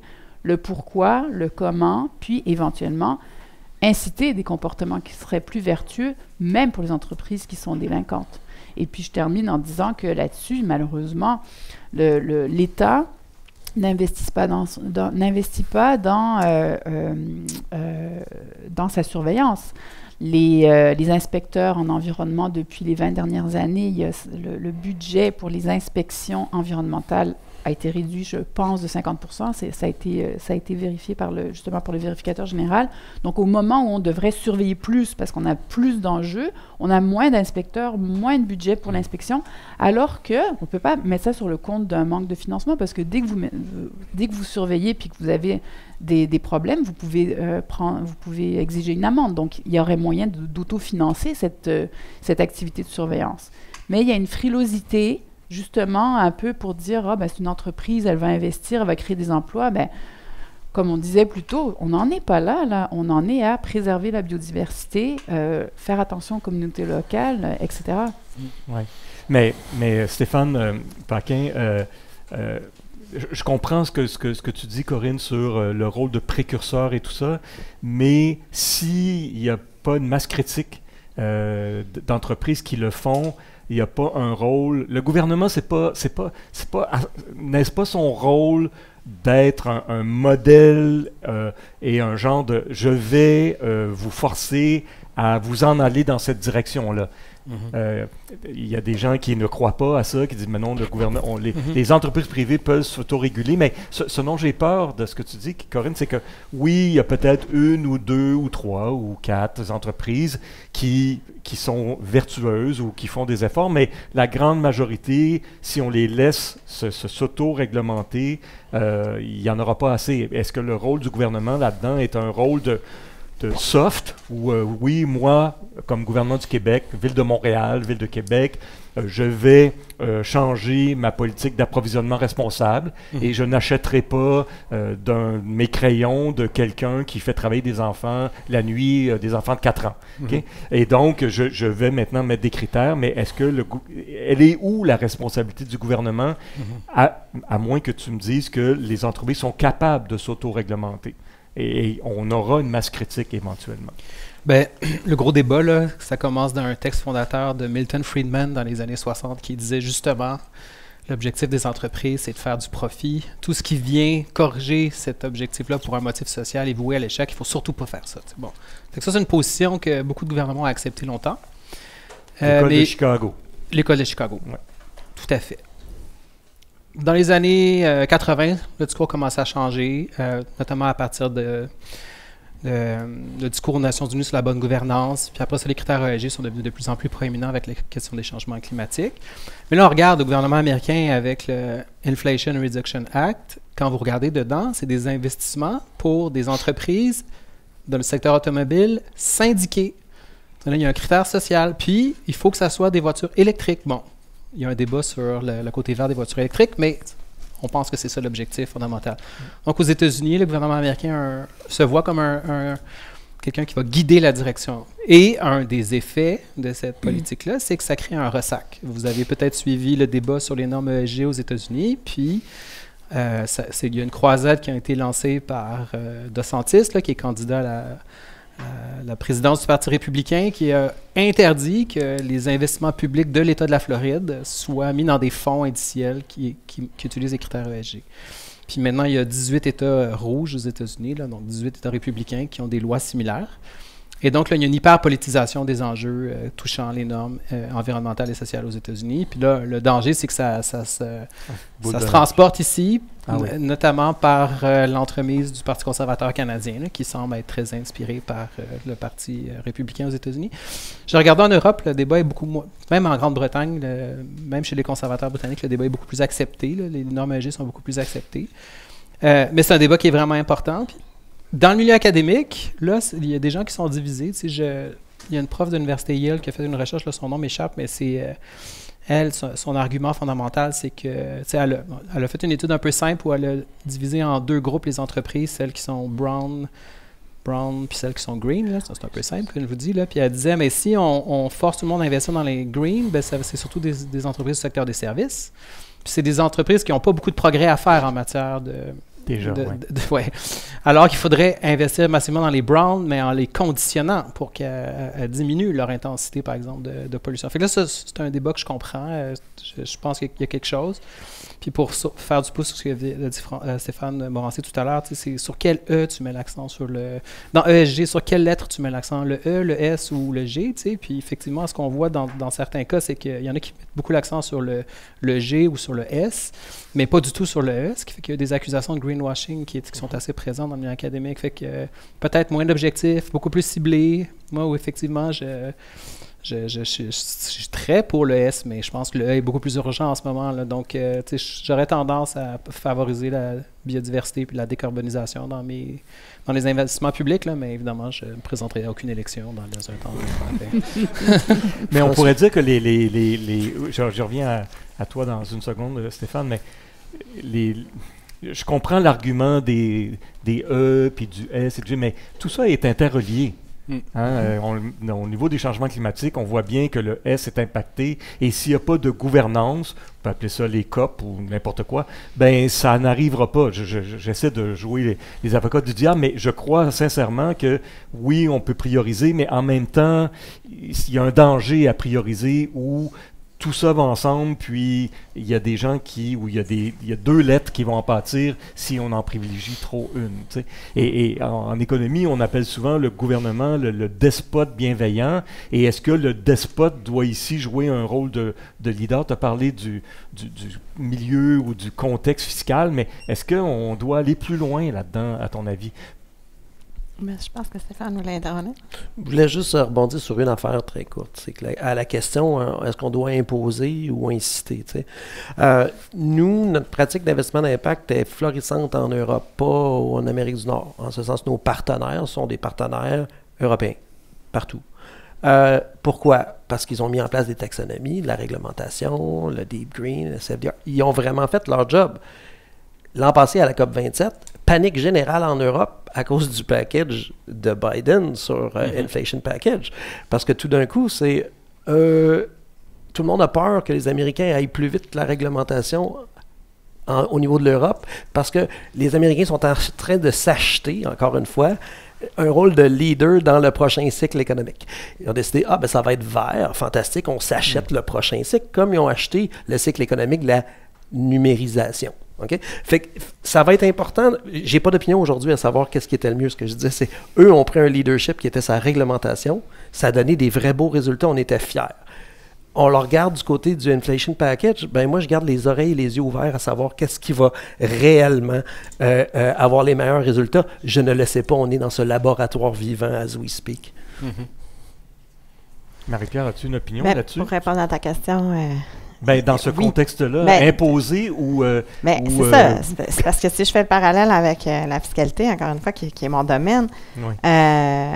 le pourquoi, le comment, puis éventuellement inciter des comportements qui seraient plus vertueux, même pour les entreprises qui sont délinquantes. Et puis je termine en disant que là-dessus, malheureusement, le, le, l'État n'investit pas dans, dans, n'investit pas dans, euh, euh, euh, dans sa surveillance. Les, euh, les inspecteurs en environnement, depuis les vingt dernières années, il y a le, le budget pour les inspections environnementales a été réduit, je pense, de cinquante pour cent. C'est, ça, a été, ça a été vérifié par le, justement par le vérificateur général. Donc, au moment où on devrait surveiller plus, parce qu'on a plus d'enjeux, on a moins d'inspecteurs, moins de budget pour l'inspection, alors qu'on ne peut pas mettre ça sur le compte d'un manque de financement, parce que dès que vous, dès que vous surveillez puis que vous avez des, des problèmes, vous pouvez, euh, prendre, vous pouvez exiger une amende. Donc, il y aurait moyen de, d'autofinancer cette, euh, cette activité de surveillance. Mais il y a une frilosité, justement, un peu pour dire, ah, ben, c'est une entreprise, elle va investir, elle va créer des emplois. Ben, comme on disait plus tôt, on n'en est pas là, là. On en est à préserver la biodiversité, euh, faire attention aux communautés locales, et cetera. Oui. Mais, mais Stéphane euh, Paquin, euh, euh, je, je comprends ce que, ce, que, ce que tu dis, Corinne, sur euh, le rôle de précurseur et tout ça, mais s'il n'y a pas une masse critique euh, d'entreprises qui le font, il n'y a pas un rôle. Le gouvernement, c'est pas, c'est pas, c'est pas, n'est-ce pas son rôle d'être un, un modèle euh, et un genre de je vais euh, vous forcer à vous en aller dans cette direction-là. Mm-hmm. Euh, il y a des gens qui ne croient pas à ça, qui disent mais non, le gouvernement, on, les, mm-hmm. les entreprises privées peuvent s'autoréguler. Mais ce, ce dont j'ai peur de ce que tu dis, Corinne, c'est que oui, il y a peut-être une ou deux ou trois ou quatre entreprises qui, qui sont vertueuses ou qui font des efforts, mais la grande majorité, si on les laisse se, se, s'auto-réglementer, euh, il n'y en aura pas assez. Est-ce que le rôle du gouvernement là-dedans est un rôle de de soft, où euh, oui, moi, comme gouvernement du Québec, Ville de Montréal, Ville de Québec, euh, je vais euh, changer ma politique d'approvisionnement responsable mmh. et je n'achèterai pas euh, d'un mes crayons de quelqu'un qui fait travailler des enfants la nuit, euh, des enfants de quatre ans. Mmh. Okay? Et donc, je, je vais maintenant mettre des critères, mais est-ce que le elle est où la responsabilité du gouvernement, mmh. à, à moins que tu me dises que les entreprises sont capables de s'auto-réglementer? Et on aura une masse critique éventuellement. Bien, le gros débat, là, ça commence dans un texte fondateur de Milton Friedman dans les années soixante qui disait justement l'objectif des entreprises, c'est de faire du profit. Tout ce qui vient corriger cet objectif-là pour un motif social est voué à l'échec. Il ne faut surtout pas faire ça. Bon. Fait que ça, c'est une position que beaucoup de gouvernements ont acceptée longtemps. L'école euh, de Chicago. L'école de Chicago, oui. Tout à fait. Dans les années euh, quatre-vingt, le discours commence à changer, euh, notamment à partir de, de, de discours aux Nations Unies sur la bonne gouvernance. Puis après ça, les critères E S G sont devenus de plus en plus proéminents avec la question des changements climatiques. Mais là, on regarde le gouvernement américain avec le Inflation Reduction Act. Quand vous regardez dedans, c'est des investissements pour des entreprises dans le secteur automobile syndiquées. Là, il y a un critère social. Puis, il faut que ça soit des voitures électriques. Bon. Il y a un débat sur le, le côté vert des voitures électriques, mais on pense que c'est ça l'objectif fondamental. Donc, aux États-Unis, le gouvernement américain un, se voit comme un, un, quelqu'un qui va guider la direction. Et un des effets de cette politique-là, c'est que ça crée un ressac. Vous avez peut-être suivi le débat sur les normes E S G aux États-Unis, puis euh, ça, c'est, il y a une croisade qui a été lancée par euh, DeSantis, là, qui est candidat à la... Euh, la présidence du Parti républicain qui a interdit que les investissements publics de l'État de la Floride soient mis dans des fonds indiciels qui, qui, qui utilisent les critères E S G. Puis maintenant, il y a dix-huit États rouges aux États-Unis, là, donc dix-huit États républicains qui ont des lois similaires. Et donc, là, il y a une hyper-politisation des enjeux euh, touchant les normes euh, environnementales et sociales aux États-Unis. Puis là, le danger, c'est que ça, ça, ça, ah, ça se transporte ici, ah, oui. n- notamment par euh, l'entremise du Parti conservateur canadien, là, qui semble être très inspiré par euh, le Parti euh, républicain aux États-Unis. J'ai regardé en Europe, le débat est beaucoup moins... Même en Grande-Bretagne, le, même chez les conservateurs britanniques, le débat est beaucoup plus accepté. Là, les normes E S G sont beaucoup plus acceptées. Euh, mais c'est un débat qui est vraiment important. Puis, dans le milieu académique, là, il y a des gens qui sont divisés. Tu sais, je, il y a une prof de l'université Yale qui a fait une recherche, là, son nom m'échappe, mais c'est euh, elle, son, son argument fondamental, c'est que, tu sais, elle a, elle a fait une étude un peu simple où elle a divisé en deux groupes les entreprises, celles qui sont brown, brown puis celles qui sont green. Là, c'est un peu simple, comme je vous dis. Là, puis elle disait, mais si on, on force tout le monde à investir dans les green, ben ça, c'est surtout des, des entreprises du secteur des services. Puis c'est des entreprises qui n'ont pas beaucoup de progrès à faire en matière de Déjà, de- ouais. de- de- ouais. Alors qu'il faudrait investir massivement dans les browns, mais en les conditionnant pour qu'elles diminuent leur intensité, par exemple, de, de pollution. Fait que là, ça, c'est un débat que je comprends. Euh, je, je pense qu'il y a quelque chose. Puis pour so- faire du pouce sur ce que dit dit Fran- euh, Stéphane Morancé tout à l'heure, tu sais, c'est sur quel E tu mets l'accent sur le... Dans E S G, sur quelle lettre tu mets l'accent? Le E, le S ou le G, tu sais? Puis effectivement, ce qu'on voit dans, dans certains cas, c'est qu'il y en a qui mettent beaucoup l'accent sur le, le G ou sur le S, mais pas du tout sur le E, ce qui fait qu'il y a des accusations de greenwashing qui, est- qui sont assez présentes dans le milieu académique. Fait que euh, peut-être moins d'objectifs, beaucoup plus ciblés. Moi, où effectivement, je... Je, je- je- je- je suis très pour le S, mais je pense que le E est beaucoup plus urgent en ce moment. Là. Donc, euh, tu sais, j'aurais tendance à favoriser la biodiversité et la décarbonisation dans, mes, dans les investissements publics, là, mais évidemment, je ne me présenterai à aucune élection dans, dans un temps. Mais on pourrait dire que les... les, les, les- je, je reviens à, à toi dans une seconde, Stéphane, mais les, je comprends l'argument des, des E, puis du S, et du G, mais tout ça est interrelié. Mm. Hein, euh, on- au niveau des changements climatiques, on voit bien que le S est impacté et s'il n'y a pas de gouvernance, on peut appeler ça les C O P ou n'importe quoi, ben ça n'arrivera pas. Je- je- j'essaie de jouer les, les avocats du diable, mais je crois sincèrement que oui, on peut prioriser, mais en même temps, il y a un danger à prioriser où tout ça va ensemble, puis il y a des gens qui, ou il y a, des, il y a deux lettres qui vont en pâtir si on en privilégie trop une. Tu sais. Et, et en, en économie, on appelle souvent le gouvernement le, le despote bienveillant. Et est-ce que le despote doit ici jouer un rôle de, de leader? Tu as parlé du, du, du milieu ou du contexte fiscal, mais est-ce qu'on doit aller plus loin là-dedans, à ton avis? Mais je pense que Stéphane voulait intervenir. Je voulais juste euh, rebondir sur une affaire très courte. C'est que la- à la question, euh, est-ce qu'on doit imposer ou inciter? tu sais? Euh, nous, notre pratique d'investissement d'impact est florissante en Europe, pas en Amérique du Nord. En ce sens, nos partenaires sont des partenaires européens, partout. Euh, pourquoi? Parce qu'ils ont mis en place des taxonomies, de la réglementation, le Deep Green, le C F D R. Ils ont vraiment fait leur job. L'an passé, à la COP vingt-sept, panique générale en Europe à cause du package de Biden sur euh, Mm-hmm. Inflation Package. Parce que tout d'un coup, c'est... euh, tout le monde a peur que les Américains aillent plus vite que la réglementation en- au niveau de l'Europe, parce que les Américains sont en train de s'acheter, encore une fois, un rôle de leader dans le prochain cycle économique. Ils ont décidé, ah ben ça va être vert, fantastique, on s'achète le prochain cycle, comme ils ont acheté le cycle économique de la numérisation. OK? Fait que ça va être important. J'ai pas d'opinion aujourd'hui à savoir qu'est-ce qui était le mieux. Ce que je disais, c'est eux ont pris un leadership qui était sa réglementation. Ça a donné des vrais beaux résultats. On était fiers. On le regarde du côté du Inflation Package. Ben moi, je garde les oreilles et les yeux ouverts à savoir qu'est-ce qui va réellement euh, euh, avoir les meilleurs résultats. Je ne le sais pas. On est dans ce laboratoire vivant as we speak. Mm-hmm. Marie-Pierre, as-tu une opinion Ben, là-dessus? pour répondre à ta question, euh, Ben, dans ce oui. contexte-là, Ben, imposer ou... euh, ben, ou, c'est euh, ça. C'est c'est parce que si je fais le parallèle avec euh, la fiscalité, encore une fois, qui, qui est mon domaine, oui. euh,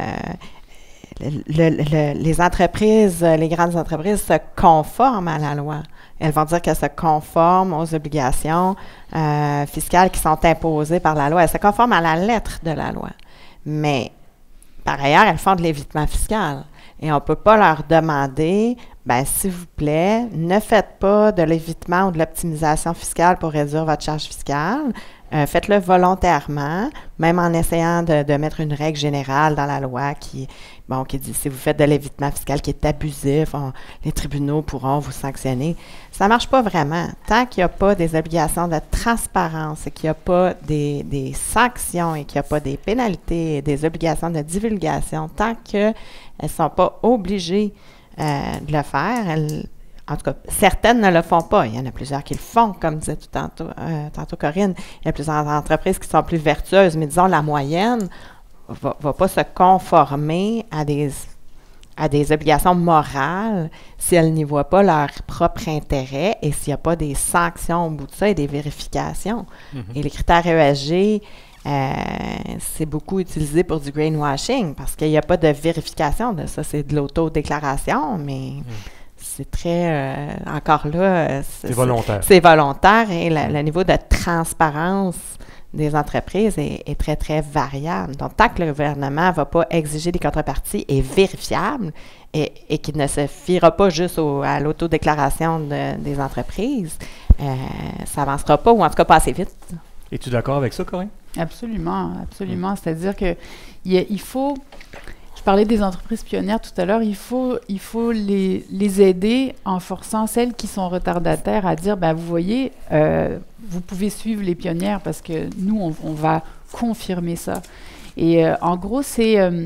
le- le- le- les entreprises, euh, les grandes entreprises se conforment à la loi. Elles vont dire qu'elles se conforment aux obligations euh, fiscales qui sont imposées par la loi. Elles se conforment à la lettre de la loi. Mais, par ailleurs, elles font de l'évitement fiscal. Et on ne peut pas leur demander, ben s'il vous plaît, ne faites pas de l'évitement ou de l'optimisation fiscale pour réduire votre charge fiscale. Euh, faites-le volontairement, même en essayant de, de mettre une règle générale dans la loi qui, bon, qui dit si vous faites de l'évitement fiscal qui est abusif, on- les tribunaux pourront vous sanctionner. Ça ne marche pas vraiment. Tant qu'il n'y a pas des obligations de transparence et qu'il n'y a pas des, des sanctions et qu'il n'y a pas des pénalités et des obligations de divulgation, tant qu'elles ne sont pas obligées euh, de le faire, elles, en tout cas, certaines ne le font pas. Il y en a plusieurs qui le font, comme disait tout tantôt, euh, tantôt Corinne. Il y a plusieurs entreprises qui sont plus vertueuses, mais disons la moyenne va, va pas se conformer à des, à des obligations morales si elles n'y voient pas leur propre intérêt et s'il n'y a pas des sanctions au bout de ça et des vérifications. Mm-hmm. Et les critères E S G, euh, c'est beaucoup utilisé pour du greenwashing parce qu'il n'y a pas de vérification de ça. C'est de l'autodéclaration, mais... Mm. C'est très, euh, encore là, euh, C'est volontaire. C'est volontaire et le, le niveau de transparence des entreprises est, est très, très variable. Donc, tant que le gouvernement ne va pas exiger des contreparties et vérifiables et, et qu'il ne se fiera pas juste au, à l'autodéclaration de, des entreprises, euh, ça n'avancera pas ou en tout cas pas assez vite. Es-tu d'accord avec ça, Corinne? Absolument, absolument. C'est-à-dire que il, y a, il faut... Je parlais des entreprises pionnières tout à l'heure. Il faut, il faut les, les aider en forçant celles qui sont retardataires à dire, ben, vous voyez, euh, vous pouvez suivre les pionnières parce que nous, on, on va confirmer ça. Et euh, en gros, c'est... Euh,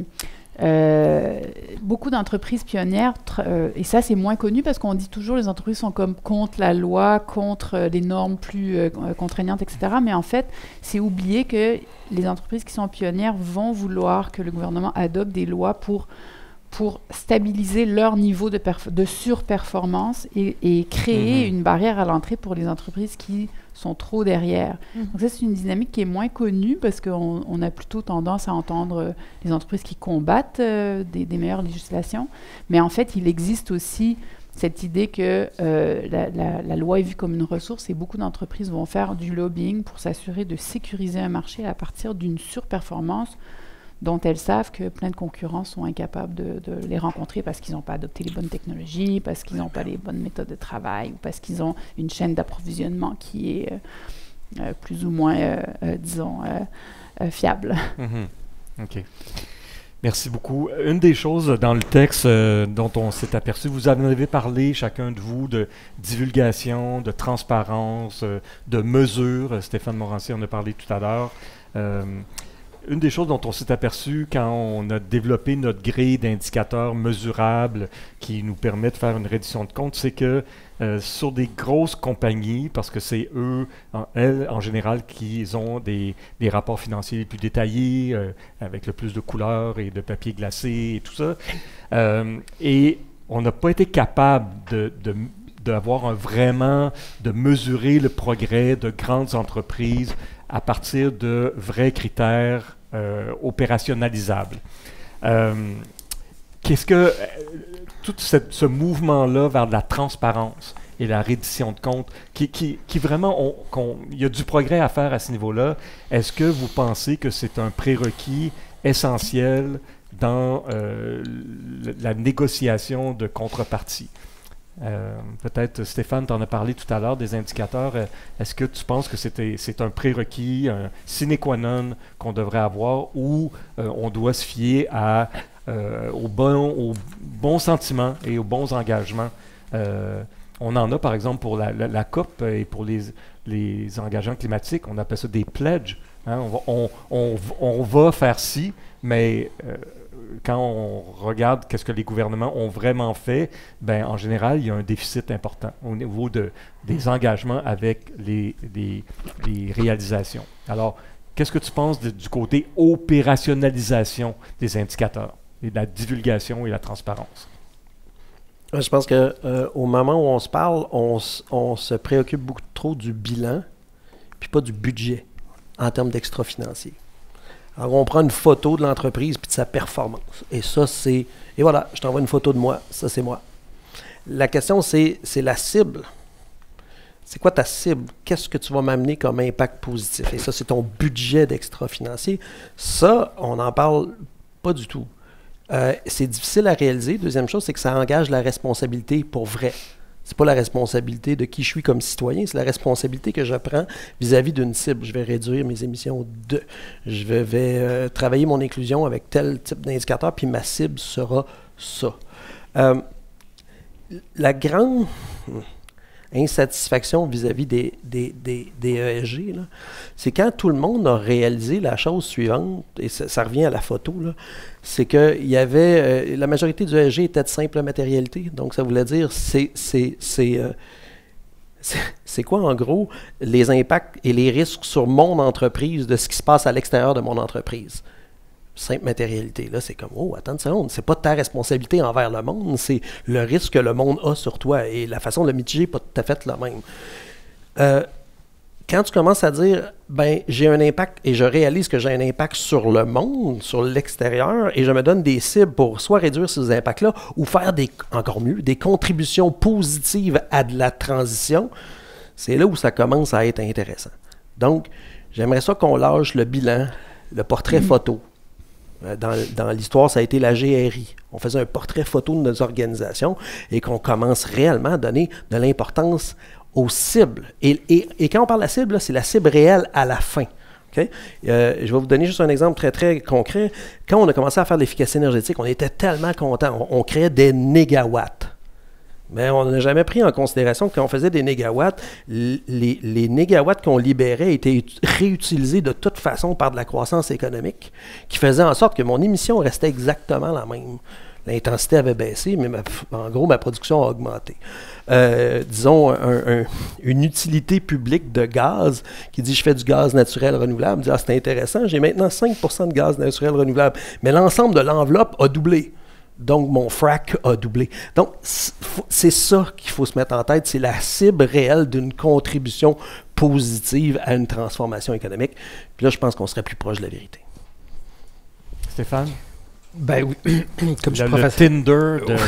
Euh, beaucoup d'entreprises pionnières, euh, et ça c'est moins connu parce qu'on dit toujours les entreprises sont comme contre la loi, contre euh, les normes plus euh, contraignantes, et cetera. Mais en fait, c'est oublier que les entreprises qui sont pionnières vont vouloir que le gouvernement adopte des lois pour, pour stabiliser leur niveau de, de surperformance et, et créer mm-hmm. une barrière à l'entrée pour les entreprises qui sont trop derrière. Mmh. Donc ça, c'est une dynamique qui est moins connue parce qu'on on a plutôt tendance à entendre euh, les entreprises qui combattent euh, des, des meilleures législations. Mais en fait, il existe aussi cette idée que euh, la, la, la loi est vue comme une ressource et beaucoup d'entreprises vont faire du lobbying pour s'assurer de sécuriser un marché à partir d'une surperformance dont elles savent que plein de concurrents sont incapables de, de les rencontrer parce qu'ils n'ont pas adopté les bonnes technologies, parce qu'ils n'ont pas les bonnes méthodes de travail ou parce qu'ils ont une chaîne d'approvisionnement qui est euh, euh, plus ou moins, euh, euh, disons, euh, euh, fiable. Mm-hmm. OK. Merci beaucoup. Une des choses dans le texte euh, dont on s'est aperçu, vous en avez parlé, chacun de vous, de divulgation, de transparence, euh, de mesures. Stéphane Morancy en a parlé tout à l'heure. Euh, Une des choses dont on s'est aperçu quand on a développé notre grille d'indicateurs mesurables qui nous permet de faire une reddition de compte, c'est que euh, sur des grosses compagnies, parce que c'est eux, en, elles, en général, qui ont des, des rapports financiers les plus détaillés, euh, avec le plus de couleurs et de papier glacé et tout ça, euh, et on n'a pas été capable de, de d'avoir un vraiment, de mesurer le progrès de grandes entreprises à partir de vrais critères euh, opérationnalisables. Euh, qu'est-ce que euh, tout cette, ce mouvement-là vers de la transparence et la reddition de comptes, qui, qui, qui vraiment, on, qu'on, il y a du progrès à faire à ce niveau-là, est-ce que vous pensez que c'est un prérequis essentiel dans euh, la négociation de contrepartie? Euh, peut-être, Stéphane, tu en as parlé tout à l'heure des indicateurs. Euh, est-ce que tu penses que c'était, c'est un prérequis, un sine qua non qu'on devrait avoir ou euh, on doit se fier à, euh, aux, bons, aux bons sentiments et aux bons engagements? Euh, on en a, par exemple, pour la, la, la C O P et pour les, les engagements climatiques. On appelle ça des pledges. Hein? On, va, on, on, on va faire ci, mais... Euh, quand on regarde qu'est-ce que les gouvernements ont vraiment fait, ben en général, il y a un déficit important au niveau de, des engagements avec les, les, les réalisations. Alors, qu'est-ce que tu penses de, du côté opérationnalisation des indicateurs, et de la divulgation et la transparence? Je pense qu'au euh, moment où on se parle, on, on se préoccupe beaucoup trop du bilan, puis pas du budget en termes d'extra-financiers. Alors, on prend une photo de l'entreprise puis de sa performance. Et ça, c'est... Et voilà, je t'envoie une photo de moi. Ça, c'est moi. La question, c'est, c'est la cible. C'est quoi ta cible? Qu'est-ce que tu vas m'amener comme impact positif? Et ça, c'est ton budget d'extra-financier. Ça, on n'en parle pas du tout. Euh, c'est difficile à réaliser. Deuxième chose, c'est que ça engage la responsabilité pour vrai. C'est pas la responsabilité de qui je suis comme citoyen, c'est la responsabilité que je prends vis-à-vis d'une cible. Je vais réduire mes émissions de... Je vais, vais euh, travailler mon inclusion avec tel type d'indicateur, puis ma cible sera ça. Euh, la grande insatisfaction vis-à-vis des, des, des, des E S G, là, c'est quand tout le monde a réalisé la chose suivante, et ça, ça revient à la photo, là, c'est que il y avait, euh, la majorité du E S G était de simple matérialité, donc ça voulait dire, c'est, c'est, c'est, euh, c'est, c'est quoi en gros les impacts et les risques sur mon entreprise de ce qui se passe à l'extérieur de mon entreprise. Simple matérialité, là, c'est comme, oh, attends une seconde, c'est pas ta responsabilité envers le monde, c'est le risque que le monde a sur toi, et la façon de le mitiger n'est pas tout à fait la même. Euh, quand tu commences à dire, ben, j'ai un impact, et je réalise que j'ai un impact sur le monde, sur l'extérieur, et je me donne des cibles pour soit réduire ces impacts-là, ou faire des, encore mieux, des contributions positives à de la transition, c'est là où ça commence à être intéressant. Donc, j'aimerais ça qu'on lâche le bilan, le portrait mmh. photo. Dans, dans l'histoire, ça a été la G R I. On faisait un portrait photo de nos organisations et qu'on commence réellement à donner de l'importance aux cibles. Et, et, et quand on parle de la cible, là, c'est la cible réelle à la fin. Okay? Euh, je vais vous donner juste un exemple très, très concret. Quand on a commencé à faire de l'efficacité énergétique, on était tellement contents. On, on créait des négawatts. Mais on n'a jamais pris en considération que quand on faisait des négawatts, les, les négawatts qu'on libérait étaient réutilisés de toute façon par de la croissance économique, qui faisait en sorte que mon émission restait exactement la même. L'intensité avait baissé, mais ma, en gros, ma production a augmenté. Euh, disons, un, un, une utilité publique de gaz qui dit « je fais du gaz naturel renouvelable », dit « ah, c'est intéressant, j'ai maintenant cinq pour cent de gaz naturel renouvelable, mais l'ensemble de l'enveloppe a doublé. » Donc, mon frac a doublé. Donc, c'est ça qu'il faut se mettre en tête. C'est la cible réelle d'une contribution positive à une transformation économique. Puis là, je pense qu'on serait plus proche de la vérité. Stéphane? Ben oui. Comme je suis le, le Tinder de...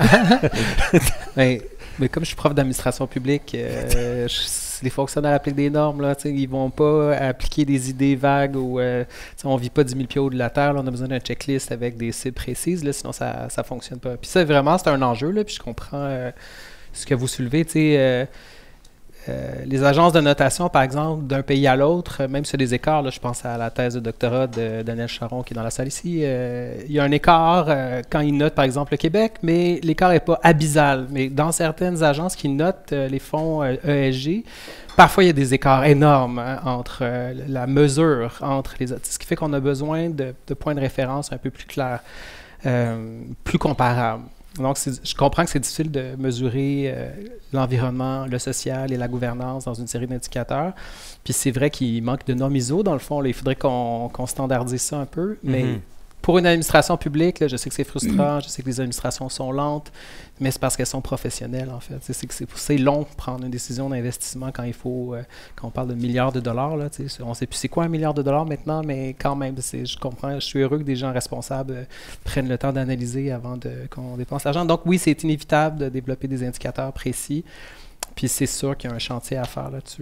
ben, mais comme je suis prof d'administration publique, euh, je, les fonctionnaires appliquent des normes. Là, ils ne vont pas appliquer des idées vagues ou euh, on ne vit pas dix mille pieds au de la terre. Là, on a besoin d'un checklist avec des cibles précises, là, sinon ça ne fonctionne pas. Puis ça, vraiment, c'est un enjeu. Là, puis je comprends euh, ce que vous soulevez. Euh, euh, les agences de notation, par exemple, d'un pays à l'autre, même sur des écarts, là, je pense à la thèse de doctorat de Daniel Charon qui est dans la salle ici, euh, il y a un écart euh, quand ils notent, par exemple, le Québec, mais l'écart n'est pas abyssal. Mais dans certaines agences qui notent euh, les fonds euh, E S G, parfois il y a des écarts énormes hein, entre euh, la mesure, entre les ce qui fait qu'on a besoin de, de points de référence un peu plus clairs, euh, plus comparables. Donc, je comprends que c'est difficile de mesurer euh, l'environnement, le social et la gouvernance dans une série d'indicateurs. Puis c'est vrai qu'il manque de normes I S O, dans le fond. Là, il faudrait qu'on qu'on standardise ça un peu. Mais mm-hmm. pour une administration publique, là, je sais que c'est frustrant, je sais que les administrations sont lentes, mais c'est parce qu'elles sont professionnelles, en fait. C'est que c'est long de prendre une décision d'investissement quand il faut, euh, quand on parle de milliards de dollars. Là, on ne sait plus c'est quoi un milliard de dollars maintenant, mais quand même, je comprends, je suis heureux que des gens responsables euh, prennent le temps d'analyser avant de, qu'on dépense l'argent. Donc oui, c'est inévitable de développer des indicateurs précis, puis c'est sûr qu'il y a un chantier à faire là-dessus.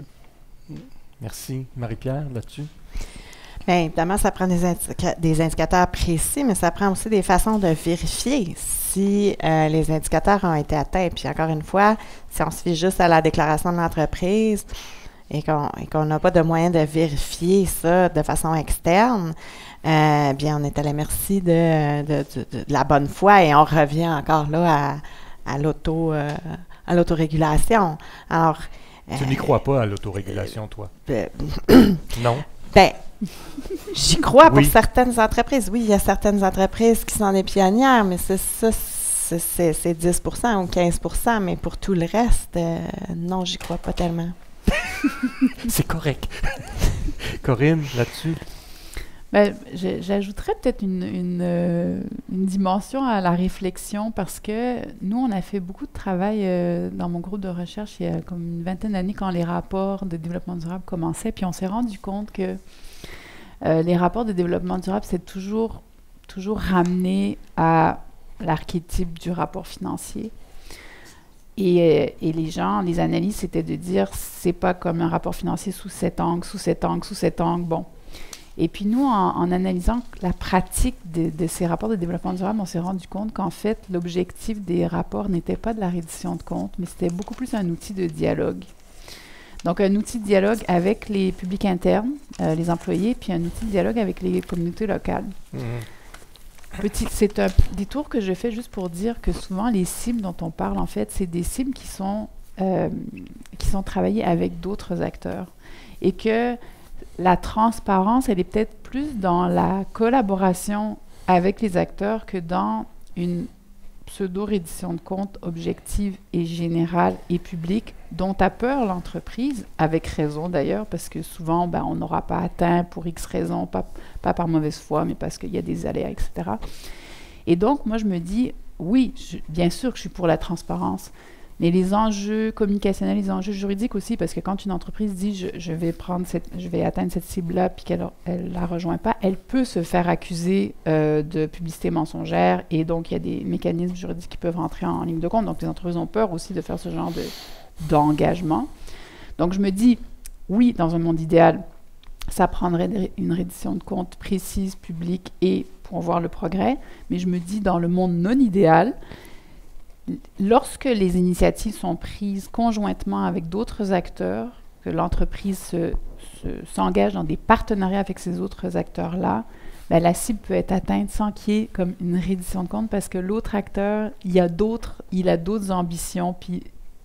Merci. Marie-Pierre, là-dessus? Bien, évidemment, ça prend des, indica- des indicateurs précis, mais ça prend aussi des façons de vérifier si euh, les indicateurs ont été atteints. Puis encore une fois, si on se fie juste à la déclaration de l'entreprise et qu'on n'a pas de moyen de vérifier ça de façon externe, euh, bien, on est à la merci de, de, de, de la bonne foi et on revient encore là à, à l'auto, euh, à l'autorégulation. Alors, tu euh, n'y crois pas à l'autorégulation, toi? Euh, non? Ben, j'y crois pour oui. certaines entreprises. Oui, il y a certaines entreprises qui sont des pionnières, mais c'est ça, c'est dix pour cent ou quinze pour cent, mais pour tout le reste, euh, non, j'y crois pas tellement. C'est correct. Corinne, là-dessus? Ben, j'ajouterais peut-être une, une, euh, une dimension à la réflexion parce que nous, on a fait beaucoup de travail euh, dans mon groupe de recherche il y a comme une vingtaine d'années quand les rapports de développement durable commençaient, puis on s'est rendu compte que euh, les rapports de développement durable, c'est toujours, toujours ramené à l'archétype du rapport financier. Et, et les gens, les analystes, c'était de dire, c'est pas comme un rapport financier sous cet angle, sous cet angle, sous cet angle, bon. Et puis nous, en, en analysant la pratique de, de ces rapports de développement durable, on s'est rendu compte qu'en fait, l'objectif des rapports n'était pas de la reddition de comptes, mais c'était beaucoup plus un outil de dialogue. Donc, un outil de dialogue avec les publics internes, euh, les employés, puis un outil de dialogue avec les communautés locales. Mmh. Petit, c'est un détour que je fais juste pour dire que souvent, les cibles dont on parle, en fait, c'est des cibles qui sont, euh, qui sont travaillées avec d'autres acteurs. Et que la transparence, elle est peut-être plus dans la collaboration avec les acteurs que dans une pseudo-reddition de comptes objective et générale et publique dont a peur l'entreprise, avec raison d'ailleurs, parce que souvent, ben, on n'aura pas atteint pour X raisons, pas, pas par mauvaise foi, mais parce qu'il y a des aléas, et cetera. Et donc, moi, je me dis, oui, je, bien sûr que je suis pour la transparence, mais les enjeux communicationnels, les enjeux juridiques aussi, parce que quand une entreprise dit je, je vais prendre cette, je vais atteindre cette cible-là, puis qu'elle ne la rejoint pas, elle peut se faire accuser euh, de publicité mensongère, et donc il y a des mécanismes juridiques qui peuvent rentrer en, en ligne de compte. Donc les entreprises ont peur aussi de faire ce genre de, d'engagement. Donc je me dis, oui, dans un monde idéal, ça prendrait une reddition de compte précise, publique, et pour voir le progrès, mais je me dis, dans le monde non idéal, lorsque les initiatives sont prises conjointement avec d'autres acteurs, que l'entreprise se, se, s'engage dans des partenariats avec ces autres acteurs-là, ben, la cible peut être atteinte sans qu'il y ait comme une reddition de compte parce que l'autre acteur, il a d'autres, il a d'autres ambitions, puis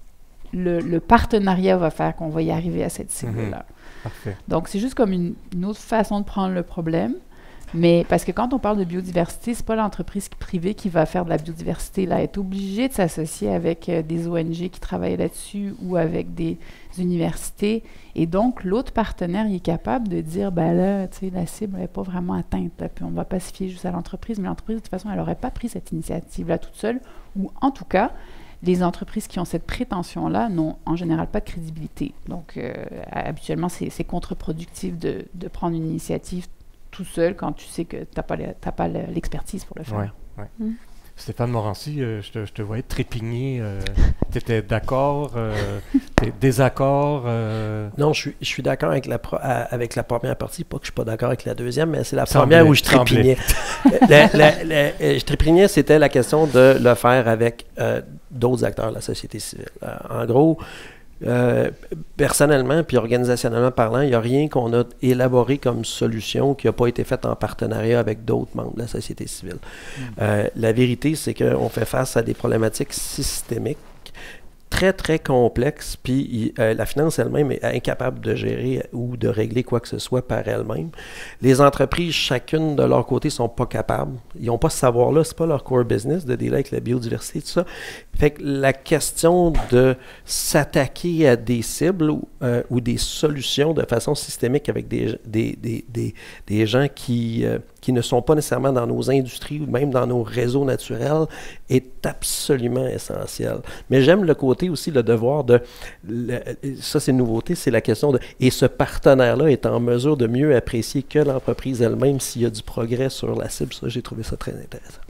le, le partenariat va faire qu'on va y arriver à cette cible-là. Mmh. Parfait. Donc, c'est juste comme une, une autre façon de prendre le problème. Mais parce que quand on parle de biodiversité, c'est pas l'entreprise privée qui va faire de la biodiversité. Là, elle est obligée de s'associer avec euh, des O N G qui travaillent là-dessus ou avec des universités. Et donc, l'autre partenaire, il est capable de dire, ben là, tu sais, la cible n'est pas vraiment atteinte. Là, puis on va pas se fier juste à l'entreprise. Mais l'entreprise, de toute façon, elle n'aurait pas pris cette initiative-là toute seule. Ou en tout cas, les entreprises qui ont cette prétention-là n'ont en général pas de crédibilité. Donc, euh, habituellement, c'est, c'est contre-productif de, de prendre une initiative tout seul quand tu sais que tu n'as pas, le, t'as pas le, l'expertise pour le faire. Ouais, ouais. Mm. Stéphane Morancy, euh, je, te, je te voyais trépigner. Euh, tu étais d'accord, euh, t'es désaccord? Euh... Non, je suis, je suis d'accord avec la, pro, avec la première partie. Pas que je ne suis pas d'accord avec la deuxième, mais c'est la semblait, première où je trépignais. la, la, la, je trépignais, c'était la question de le faire avec euh, d'autres acteurs de la société civile. Euh, en gros, Euh, personnellement puis organisationnellement parlant, il n'y a rien qu'on a élaboré comme solution qui n'a pas été faite en partenariat avec d'autres membres de la société civile. Mmh. Euh, la vérité, c'est qu'on fait face à des problématiques systémiques très, très complexes, puis euh, la finance elle-même est incapable de gérer ou de régler quoi que ce soit par elle-même. Les entreprises, chacune de leur côté, sont pas capables. Ils n'ont pas ce savoir-là, c'est pas leur core business de dealer avec la biodiversité, tout ça. Fait que la question de s'attaquer à des cibles ou, euh, ou des solutions de façon systémique avec des, des, des, des, des gens qui, euh, qui ne sont pas nécessairement dans nos industries ou même dans nos réseaux naturels est absolument essentiel. Mais j'aime le côté aussi, le devoir de... Le, ça, c'est une nouveauté, c'est la question de... Et ce partenaire-là est en mesure de mieux apprécier que l'entreprise elle-même s'il y a du progrès sur la cible. Ça, j'ai trouvé ça très intéressant.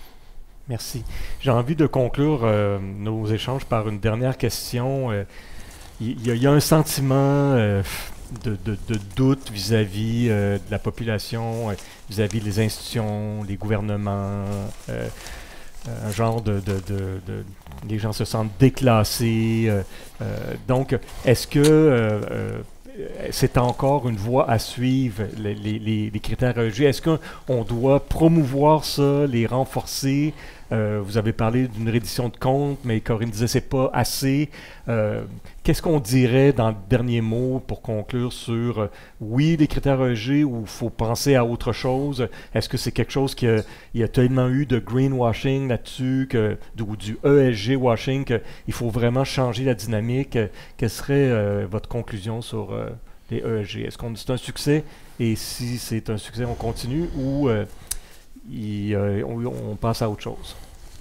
Merci. J'ai envie de conclure euh, nos échanges par une dernière question. Euh, il y, y a un sentiment euh, de, de, de doute vis-à-vis euh, de la population, euh, vis-à-vis des institutions, les gouvernements, euh, un genre de, de, de, de... Les gens se sentent déclassés. Euh, euh, donc, est-ce que... Euh, euh, c'est encore une voie à suivre, les, les, les critères E S G. Est-ce qu'on doit promouvoir ça, les renforcer? Euh, vous avez parlé d'une reddition de compte, mais Corinne disait que ce n'est pas assez. Euh, qu'est-ce qu'on dirait dans le dernier mot pour conclure sur, euh, oui, les critères E S G ou il faut penser à autre chose? Est-ce que c'est quelque chose qu'il y a tellement eu de greenwashing là-dessus, que, ou du E S G washing, qu'il faut vraiment changer la dynamique? Quelle serait euh, votre conclusion sur euh, les E S G? Est-ce qu'on c'est un succès? Et si c'est un succès, on continue ou... Euh, Il, euh, on, on passe à autre chose.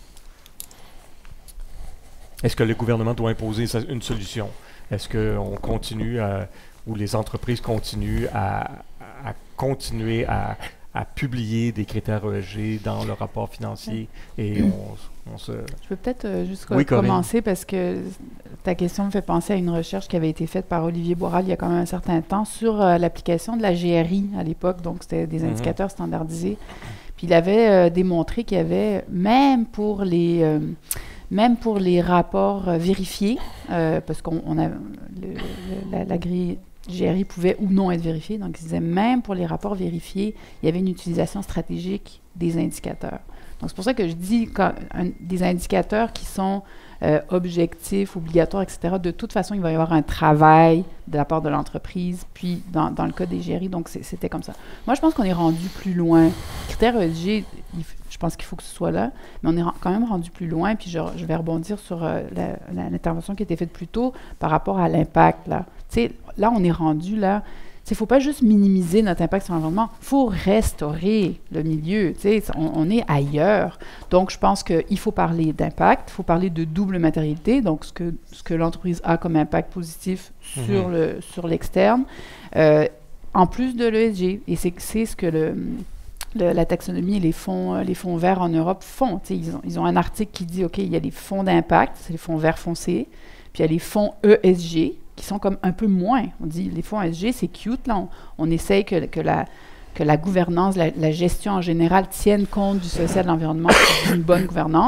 Est-ce que le gouvernement doit imposer une solution? Est-ce qu'on continue à, ou les entreprises continuent à, à continuer à, à publier des critères E S G dans le rapport financier et on, on se... Je peux peut-être euh, juste oui, commencer parce que ta question me fait penser à une recherche qui avait été faite par Olivier Boiral il y a quand même un certain temps sur euh, l'application de la G R I à l'époque, donc c'était des indicateurs mm-hmm. standardisés. Puis il avait euh, démontré qu'il y avait, même pour les, euh, même pour les rapports euh, vérifiés, euh, parce qu'on on a, le, le, la, la grille G R I pouvait ou non être vérifiée, donc il disait même pour les rapports vérifiés, il y avait une utilisation stratégique des indicateurs. Donc c'est pour ça que je dis quand, un, des indicateurs qui sont euh, objectifs, obligatoires, et cetera, de toute façon, il va y avoir un travail de la part de l'entreprise, puis dans, dans le cas des G R I, donc c'est, c'était comme ça. Moi, je pense qu'on est rendu plus loin. Critères E S G, il, je pense qu'il faut que ce soit là, mais on est quand même rendu plus loin, puis je, je vais rebondir sur euh, la, la, l'intervention qui a été faite plus tôt par rapport à l'impact, là. Tu sais, là, on est rendu là... Il ne faut pas juste minimiser notre impact sur l'environnement, il faut restaurer le milieu. On, on est ailleurs. Donc, je pense qu'il faut parler d'impact, il faut parler de double matérialité, donc ce que, ce que l'entreprise a comme impact positif mm-hmm. sur, le, sur l'externe, euh, en plus de l'E S G. Et c'est, c'est ce que le, le, la taxonomie et les fonds, les fonds verts en Europe font. Ils ont, ils ont un article qui dit, OK, il y a les fonds d'impact, c'est les fonds verts foncés, puis il y a les fonds E S G, qui sont comme un peu moins. On dit, les fonds E S G, c'est cute, là. On, on essaye que, que, la, que la gouvernance, la, la gestion en général tienne compte du social, de l'environnement, d'une bonne gouvernance.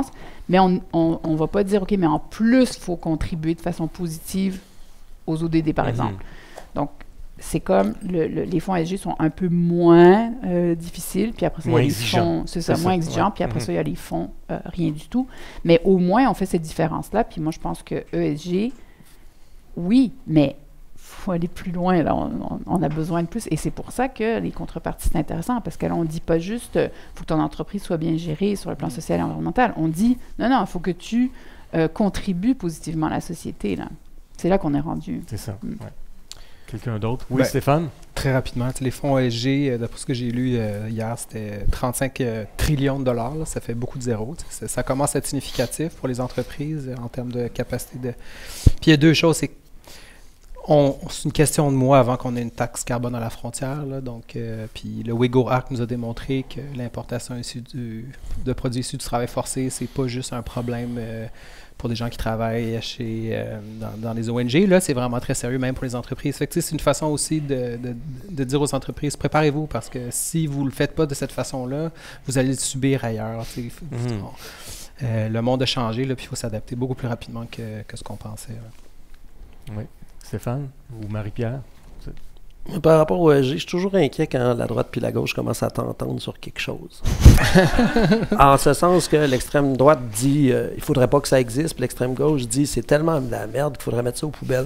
Mais on ne va pas dire, OK, mais en plus, il faut contribuer de façon positive aux O D D, par Mm-hmm. exemple. Donc, c'est comme le, le, les fonds E S G sont un peu moins euh, difficiles, puis après ça, Moins il y a les exigeants. fonds, c'est ça, C'est moins ça, exigeants, ouais. puis après Mhm. ça, il y a les fonds euh, rien du tout. Mais au moins, on fait cette différence-là, puis moi, je pense que E S G, oui, mais il faut aller plus loin, là, on, on- on a besoin de plus, et c'est pour ça que les contreparties, c'est intéressant, parce que là, on ne dit pas juste, il faut que ton entreprise soit bien gérée sur le plan social et environnemental, on dit, non, non, il faut que tu euh, contribues positivement à la société, là. C'est là qu'on est rendu. C'est ça. Mm. Ouais. Quelqu'un d'autre? Oui, Ben, Stéphane? Très rapidement, tu sais, les fonds E S G, euh, d'après ce que j'ai lu euh, hier, c'était trente-cinq euh, trillions de dollars. Là, ça fait beaucoup de zéros. Tu sais, ça, ça commence à être significatif pour les entreprises euh, en termes de capacité de. Puis il y a deux choses. C'est on, c'est une question de mois avant qu'on ait une taxe carbone à la frontière. Là, donc, euh, puis le Uyghur Act nous a démontré que l'importation issue du- de produits issus du travail forcé, c'est pas juste un problème. Euh, pour des gens qui travaillent chez, euh, dans, dans les O N G. Là, c'est vraiment très sérieux, même pour les entreprises. Fait que, tu sais, c'est une façon aussi de, de, de dire aux entreprises, préparez-vous, parce que si vous ne le faites pas de cette façon-là, vous allez le subir ailleurs. Tu sais. Il faut- Mhm. on- euh, le monde a changé, là, puis il faut s'adapter beaucoup plus rapidement que, que ce qu'on pensait. là. Oui. Stéphane ou Marie-Pierre? Par rapport au E S G, je suis toujours inquiet quand la droite puis la gauche commencent à t'entendre sur quelque chose. En ce sens que l'extrême droite dit euh, il faudrait pas que ça existe, puis l'extrême gauche dit c'est tellement de la merde qu'il faudrait mettre ça aux poubelles.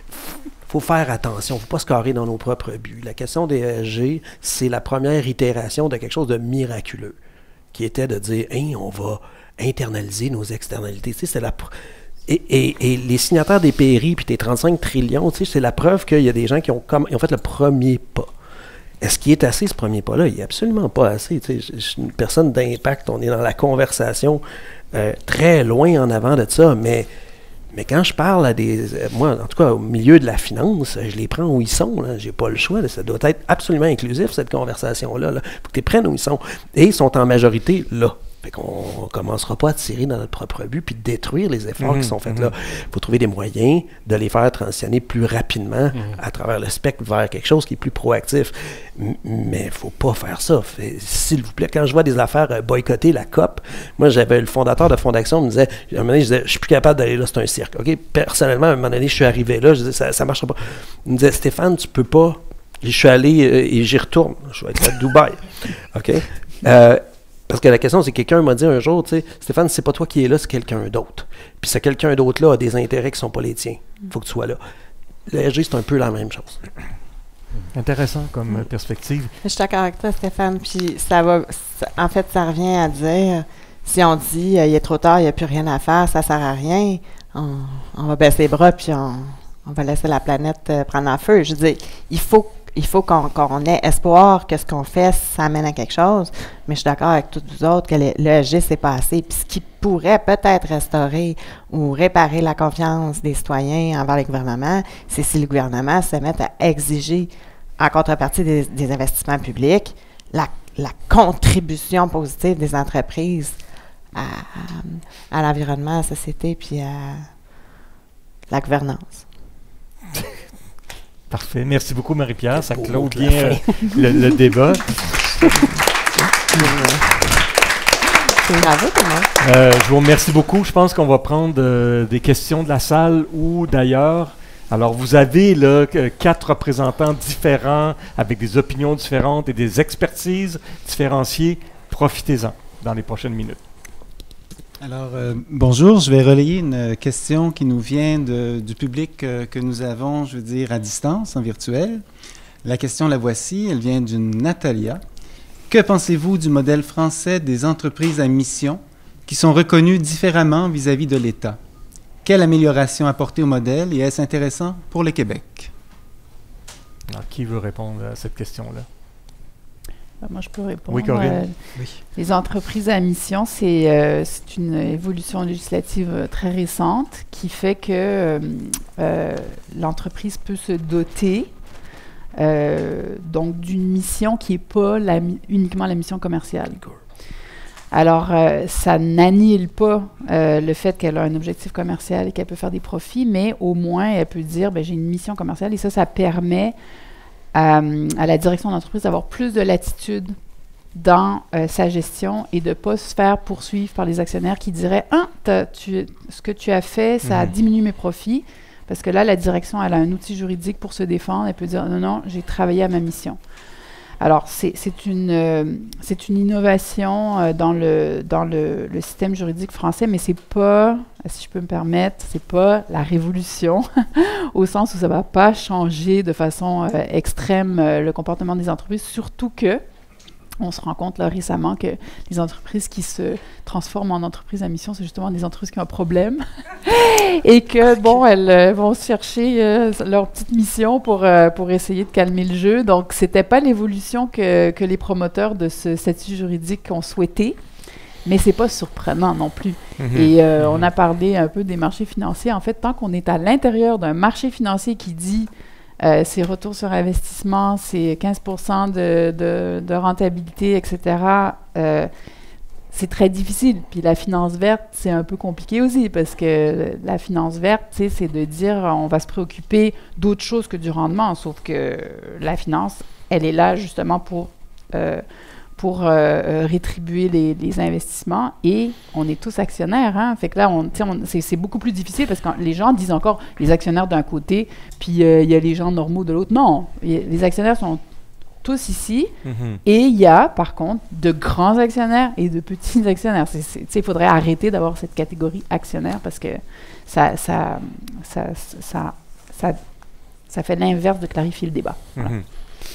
Faut faire attention, faut pas se carrer dans nos propres buts. La question des E S G, c'est la première itération de quelque chose de miraculeux, qui était de dire hey, on va internaliser nos externalités. Tu sais, c'est la pr- Et, et, et les signataires des P R I puis tes trente-cinq trillions, tu sais, c'est la preuve qu'il y a des gens qui ont, comme, ils ont fait le premier pas. Est-ce qu'il est assez, ce premier pas-là? Il n'est absolument pas assez. Tu sais, je, je suis une personne d'impact, on est dans la conversation euh, très loin en avant de ça, mais, mais quand je parle à des... euh, moi, en tout cas, au milieu de la finance, je les prends où ils sont. Je n'ai pas le choix. Là, ça doit être absolument inclusif, cette conversation-là. Il faut que tu les prennes où ils sont. Et ils sont en majorité là. Fait qu'on ne commencera pas à tirer dans notre propre but puis détruire les efforts Mmh, qui sont faits mmh. là. Il faut trouver des moyens de les faire transitionner plus rapidement Mmh. à travers le spectre vers quelque chose qui est plus proactif. M- mais il ne faut pas faire ça. Fait, s'il vous plaît, quand je vois des affaires euh, boycotter la C O P, moi, j'avais le fondateur de Fondation me disait, à un moment donné, je disais, je suis plus capable d'aller là, c'est un cirque. OK? Personnellement, à un moment donné, je suis arrivé là, je disais, ça ne marchera pas. Il me disait, Stéphane, tu peux pas. Je suis allé euh, et j'y retourne. Je vais être à Dubaï. OK? Euh, Parce que la question, c'est que quelqu'un m'a dit un jour, tu sais, Stéphane, c'est pas toi qui es là, c'est quelqu'un d'autre. Puis ce quelqu'un d'autre-là a des intérêts qui sont pas les tiens. Il faut que tu sois là. Le E S G, c'est un peu la même chose. Intéressant comme euh, perspective. Je suis d'accord avec toi, Stéphane. Puis ça va. ça- en fait, ça revient à dire si on dit euh, il est trop tard, il n'y a plus rien à faire, ça sert à rien, on, on va baisser les bras puis on, on va laisser la planète euh, prendre en feu. Je veux dire, il faut il faut qu'on qu'on ait espoir que ce qu'on fait, ça amène à quelque chose. Mais je suis d'accord avec tous vous autres que le, le E S G, c'est pas assez. Puis ce qui pourrait peut-être restaurer ou réparer la confiance des citoyens envers les gouvernements, c'est si le gouvernement se met à exiger, en contrepartie des, des investissements publics, la, la contribution positive des entreprises à, à l'environnement, à la société, puis à la gouvernance. Parfait. Merci beaucoup, Marie-Pierre. Ça Beau clôt mot de bien la euh, le, le débat. Bravo, tout le monde. Euh, je vous remercie beaucoup. Je pense qu'on va prendre euh, des questions de la salle ou d'ailleurs. Alors, vous avez là que- quatre représentants différents avec des opinions différentes et des expertises différenciées. Profitez-en dans les prochaines minutes. Alors, euh, bonjour, je vais relayer une question qui nous vient de- du public euh, que nous avons, je veux dire, à distance, en virtuel. La question, la voici, elle vient d'une Natalia. Que pensez-vous du modèle français des entreprises à mission qui sont reconnues différemment vis-à-vis de l'État? Quelle amélioration apporter au modèle et est-ce intéressant pour le Québec? Alors, qui veut répondre à cette question-là? Ben, moi, je peux répondre. Oui, Corinne. Euh, Oui. Les entreprises à mission, c'est euh, c'est une évolution législative euh, très récente qui fait que euh, euh, l'entreprise peut se doter euh, donc d'une mission qui n'est pas la mi- uniquement la mission commerciale. Alors, euh, ça n'annule pas euh, le fait qu'elle a un objectif commercial et qu'elle peut faire des profits, mais au moins, elle peut dire, ben, j'ai une mission commerciale et ça, ça permet à, à la direction d'entreprise d'avoir plus de latitude dans euh, sa gestion et de ne pas se faire poursuivre par les actionnaires qui diraient « Ah, tu, ce que tu as fait, ça a diminué mes profits. » Parce que là, la direction, elle a un outil juridique pour se défendre. Elle peut dire « Non, non, j'ai travaillé à ma mission. » Alors, c'est, c'est, une, euh, c'est une innovation euh, dans, le, dans le, le système juridique français, mais c'est pas, si je peux me permettre, c'est pas la révolution, au sens où ça va pas changer de façon euh, extrême euh, le comportement des entreprises, surtout que on se rend compte là récemment que les entreprises qui se transforment en entreprises à mission, c'est justement des entreprises qui ont un problème et que, bon, elles euh, vont chercher euh, leur petite mission pour, euh, pour essayer de calmer le jeu. Donc, c'était pas l'évolution que, que les promoteurs de ce statut juridique ont souhaité, mais c'est pas surprenant non plus. Mm-hmm. Et euh, mm-hmm. on a parlé un peu des marchés financiers. En fait, tant qu'on est à l'intérieur d'un marché financier qui dit Euh, c'est retour sur investissement, c'est quinze pour cent de, de, de rentabilité, et cetera. Euh, c'est très difficile. Puis la finance verte, c'est un peu compliqué aussi parce que la finance verte, c'est de dire on va se préoccuper d'autre chose que du rendement, sauf que la finance, elle est là justement pour, euh, pour euh, rétribuer les, les investissements et on est tous actionnaires. Hein? Fait que là, on, on, c'est, c'est beaucoup plus difficile parce que les gens disent encore les actionnaires d'un côté, puis il euh, y a les gens normaux de l'autre. Non, y, les actionnaires sont tous ici mm-hmm. et il y a, par contre, de grands actionnaires et de petits actionnaires. Il faudrait arrêter d'avoir cette catégorie actionnaire parce que ça, ça, ça, ça, ça, ça fait l'inverse de clarifier le débat. Voilà. Mm-hmm.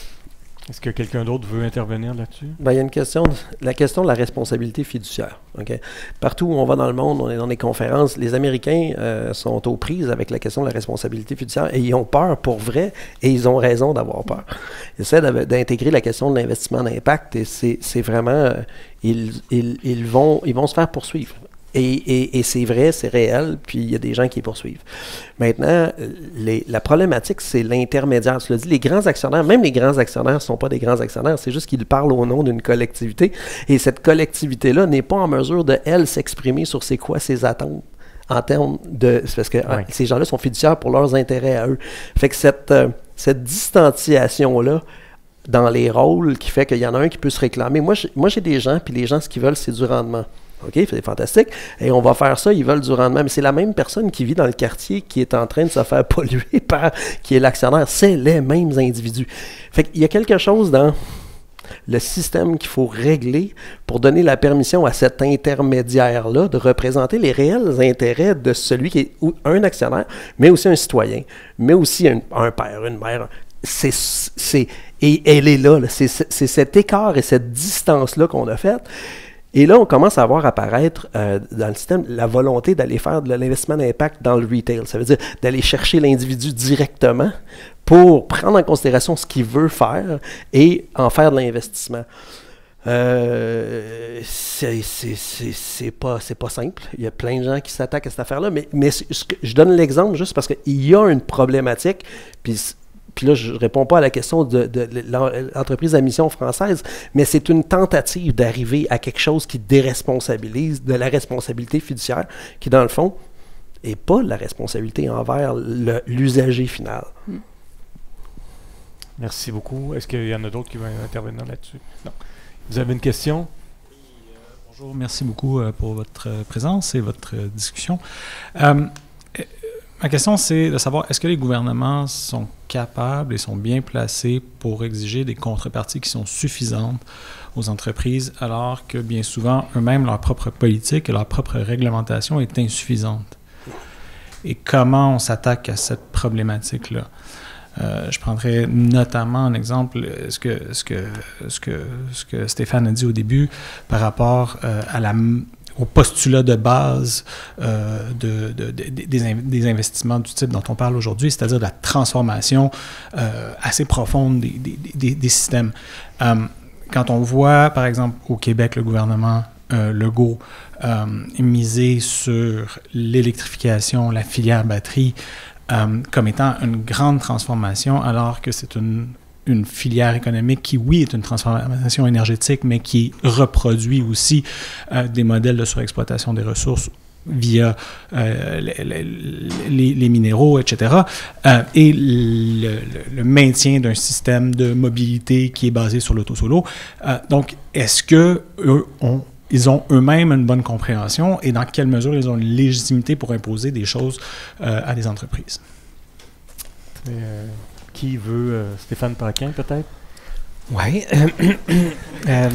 Est-ce que quelqu'un d'autre veut intervenir là-dessus? Ben, il y a une question, la question de la responsabilité fiduciaire. Okay? Partout où on va dans le monde, on est dans des conférences, les Américains euh, sont aux prises avec la question de la responsabilité fiduciaire et ils ont peur pour vrai et ils ont raison d'avoir peur. Ils essaient d'intégrer la question de l'investissement d'impact et c'est, c'est vraiment, euh, ils, ils, ils, vont, ils vont se faire poursuivre. Et, et, et c'est vrai, c'est réel, puis il y a des gens qui les poursuivent. Maintenant, les, la problématique, c'est l'intermédiaire. Tu l'as dit, les grands actionnaires, même les grands actionnaires ne sont pas des grands actionnaires, c'est juste qu'ils parlent au nom d'une collectivité. Et cette collectivité-là n'est pas en mesure de, elle, s'exprimer sur c'est quoi ses attentes en termes de... C'est parce que oui. Ces gens-là sont fiduciaires pour leurs intérêts à eux. Fait que cette, euh, cette distanciation-là, dans les rôles, qui fait qu'il y en a un qui peut se réclamer. Moi, j'ai, moi, j'ai des gens, puis les gens, ce qu'ils veulent, c'est du rendement. OK, c'est fantastique. Et on va faire ça, ils veulent du rendement. Mais c'est la même personne qui vit dans le quartier qui est en train de se faire polluer par qui est l'actionnaire. C'est les mêmes individus. Fait qu'il y a quelque chose dans le système qu'il faut régler pour donner la permission à cet intermédiaire-là de représenter les réels intérêts de celui qui est un actionnaire, mais aussi un citoyen, mais aussi un, un père, une mère. C'est, c'est, et elle est là. là. C'est, c'est cet écart et cette distance-là qu'on a faite. Et là, on commence à voir apparaître euh, dans le système la volonté d'aller faire de l'investissement d'impact dans le retail. Ça veut dire d'aller chercher l'individu directement pour prendre en considération ce qu'il veut faire et en faire de l'investissement. Euh, c'est, c'est, c'est, c'est, pas, c'est pas simple. Il y a plein de gens qui s'attaquent à cette affaire-là, mais, mais je donne l'exemple juste parce qu'il y a une problématique, puis Puis là, je ne réponds pas à la question de, de, de l'entreprise à mission française, mais c'est une tentative d'arriver à quelque chose qui déresponsabilise de la responsabilité fiduciaire, qui, dans le fond, n'est pas la responsabilité envers le, l'usager final. Mm. Merci beaucoup. Est-ce qu'il y en a d'autres qui vont intervenir là-dessus? Non. Vous avez une question? Oui, euh, bonjour. Merci beaucoup euh, pour votre euh, présence et votre euh, discussion. Euh, Ma question, c'est de savoir, est-ce que les gouvernements sont capables et sont bien placés pour exiger des contreparties qui sont suffisantes aux entreprises, alors que bien souvent, eux-mêmes, leur propre politique et leur propre réglementation est insuffisante? Et comment on s'attaque à cette problématique-là? Euh, je prendrais notamment un exemple, ce que, ce que, ce que, ce que Stéphane a dit au début par rapport euh, à la... au postulat de base euh, de, de, de, de, des, des investissements du type dont on parle aujourd'hui, c'est-à-dire de la transformation euh, assez profonde des, des, des, des systèmes. Euh, quand on voit, par exemple, au Québec, le gouvernement euh, Legault euh, miser sur l'électrification, la filière batterie, euh, comme étant une grande transformation, alors que c'est une une filière économique qui, oui, est une transformation énergétique, mais qui reproduit aussi euh, des modèles de surexploitation des ressources via euh, les, les, les minéraux, et cetera, euh, et le, le, le maintien d'un système de mobilité qui est basé sur l'auto-solo. Euh, donc, est-ce que eux ont, ils ont eux-mêmes une bonne compréhension et dans quelle mesure ils ont une légitimité pour imposer des choses euh, à des entreprises? Euh, qui veut? Euh, Stéphane Paquin, peut-être? Oui. euh,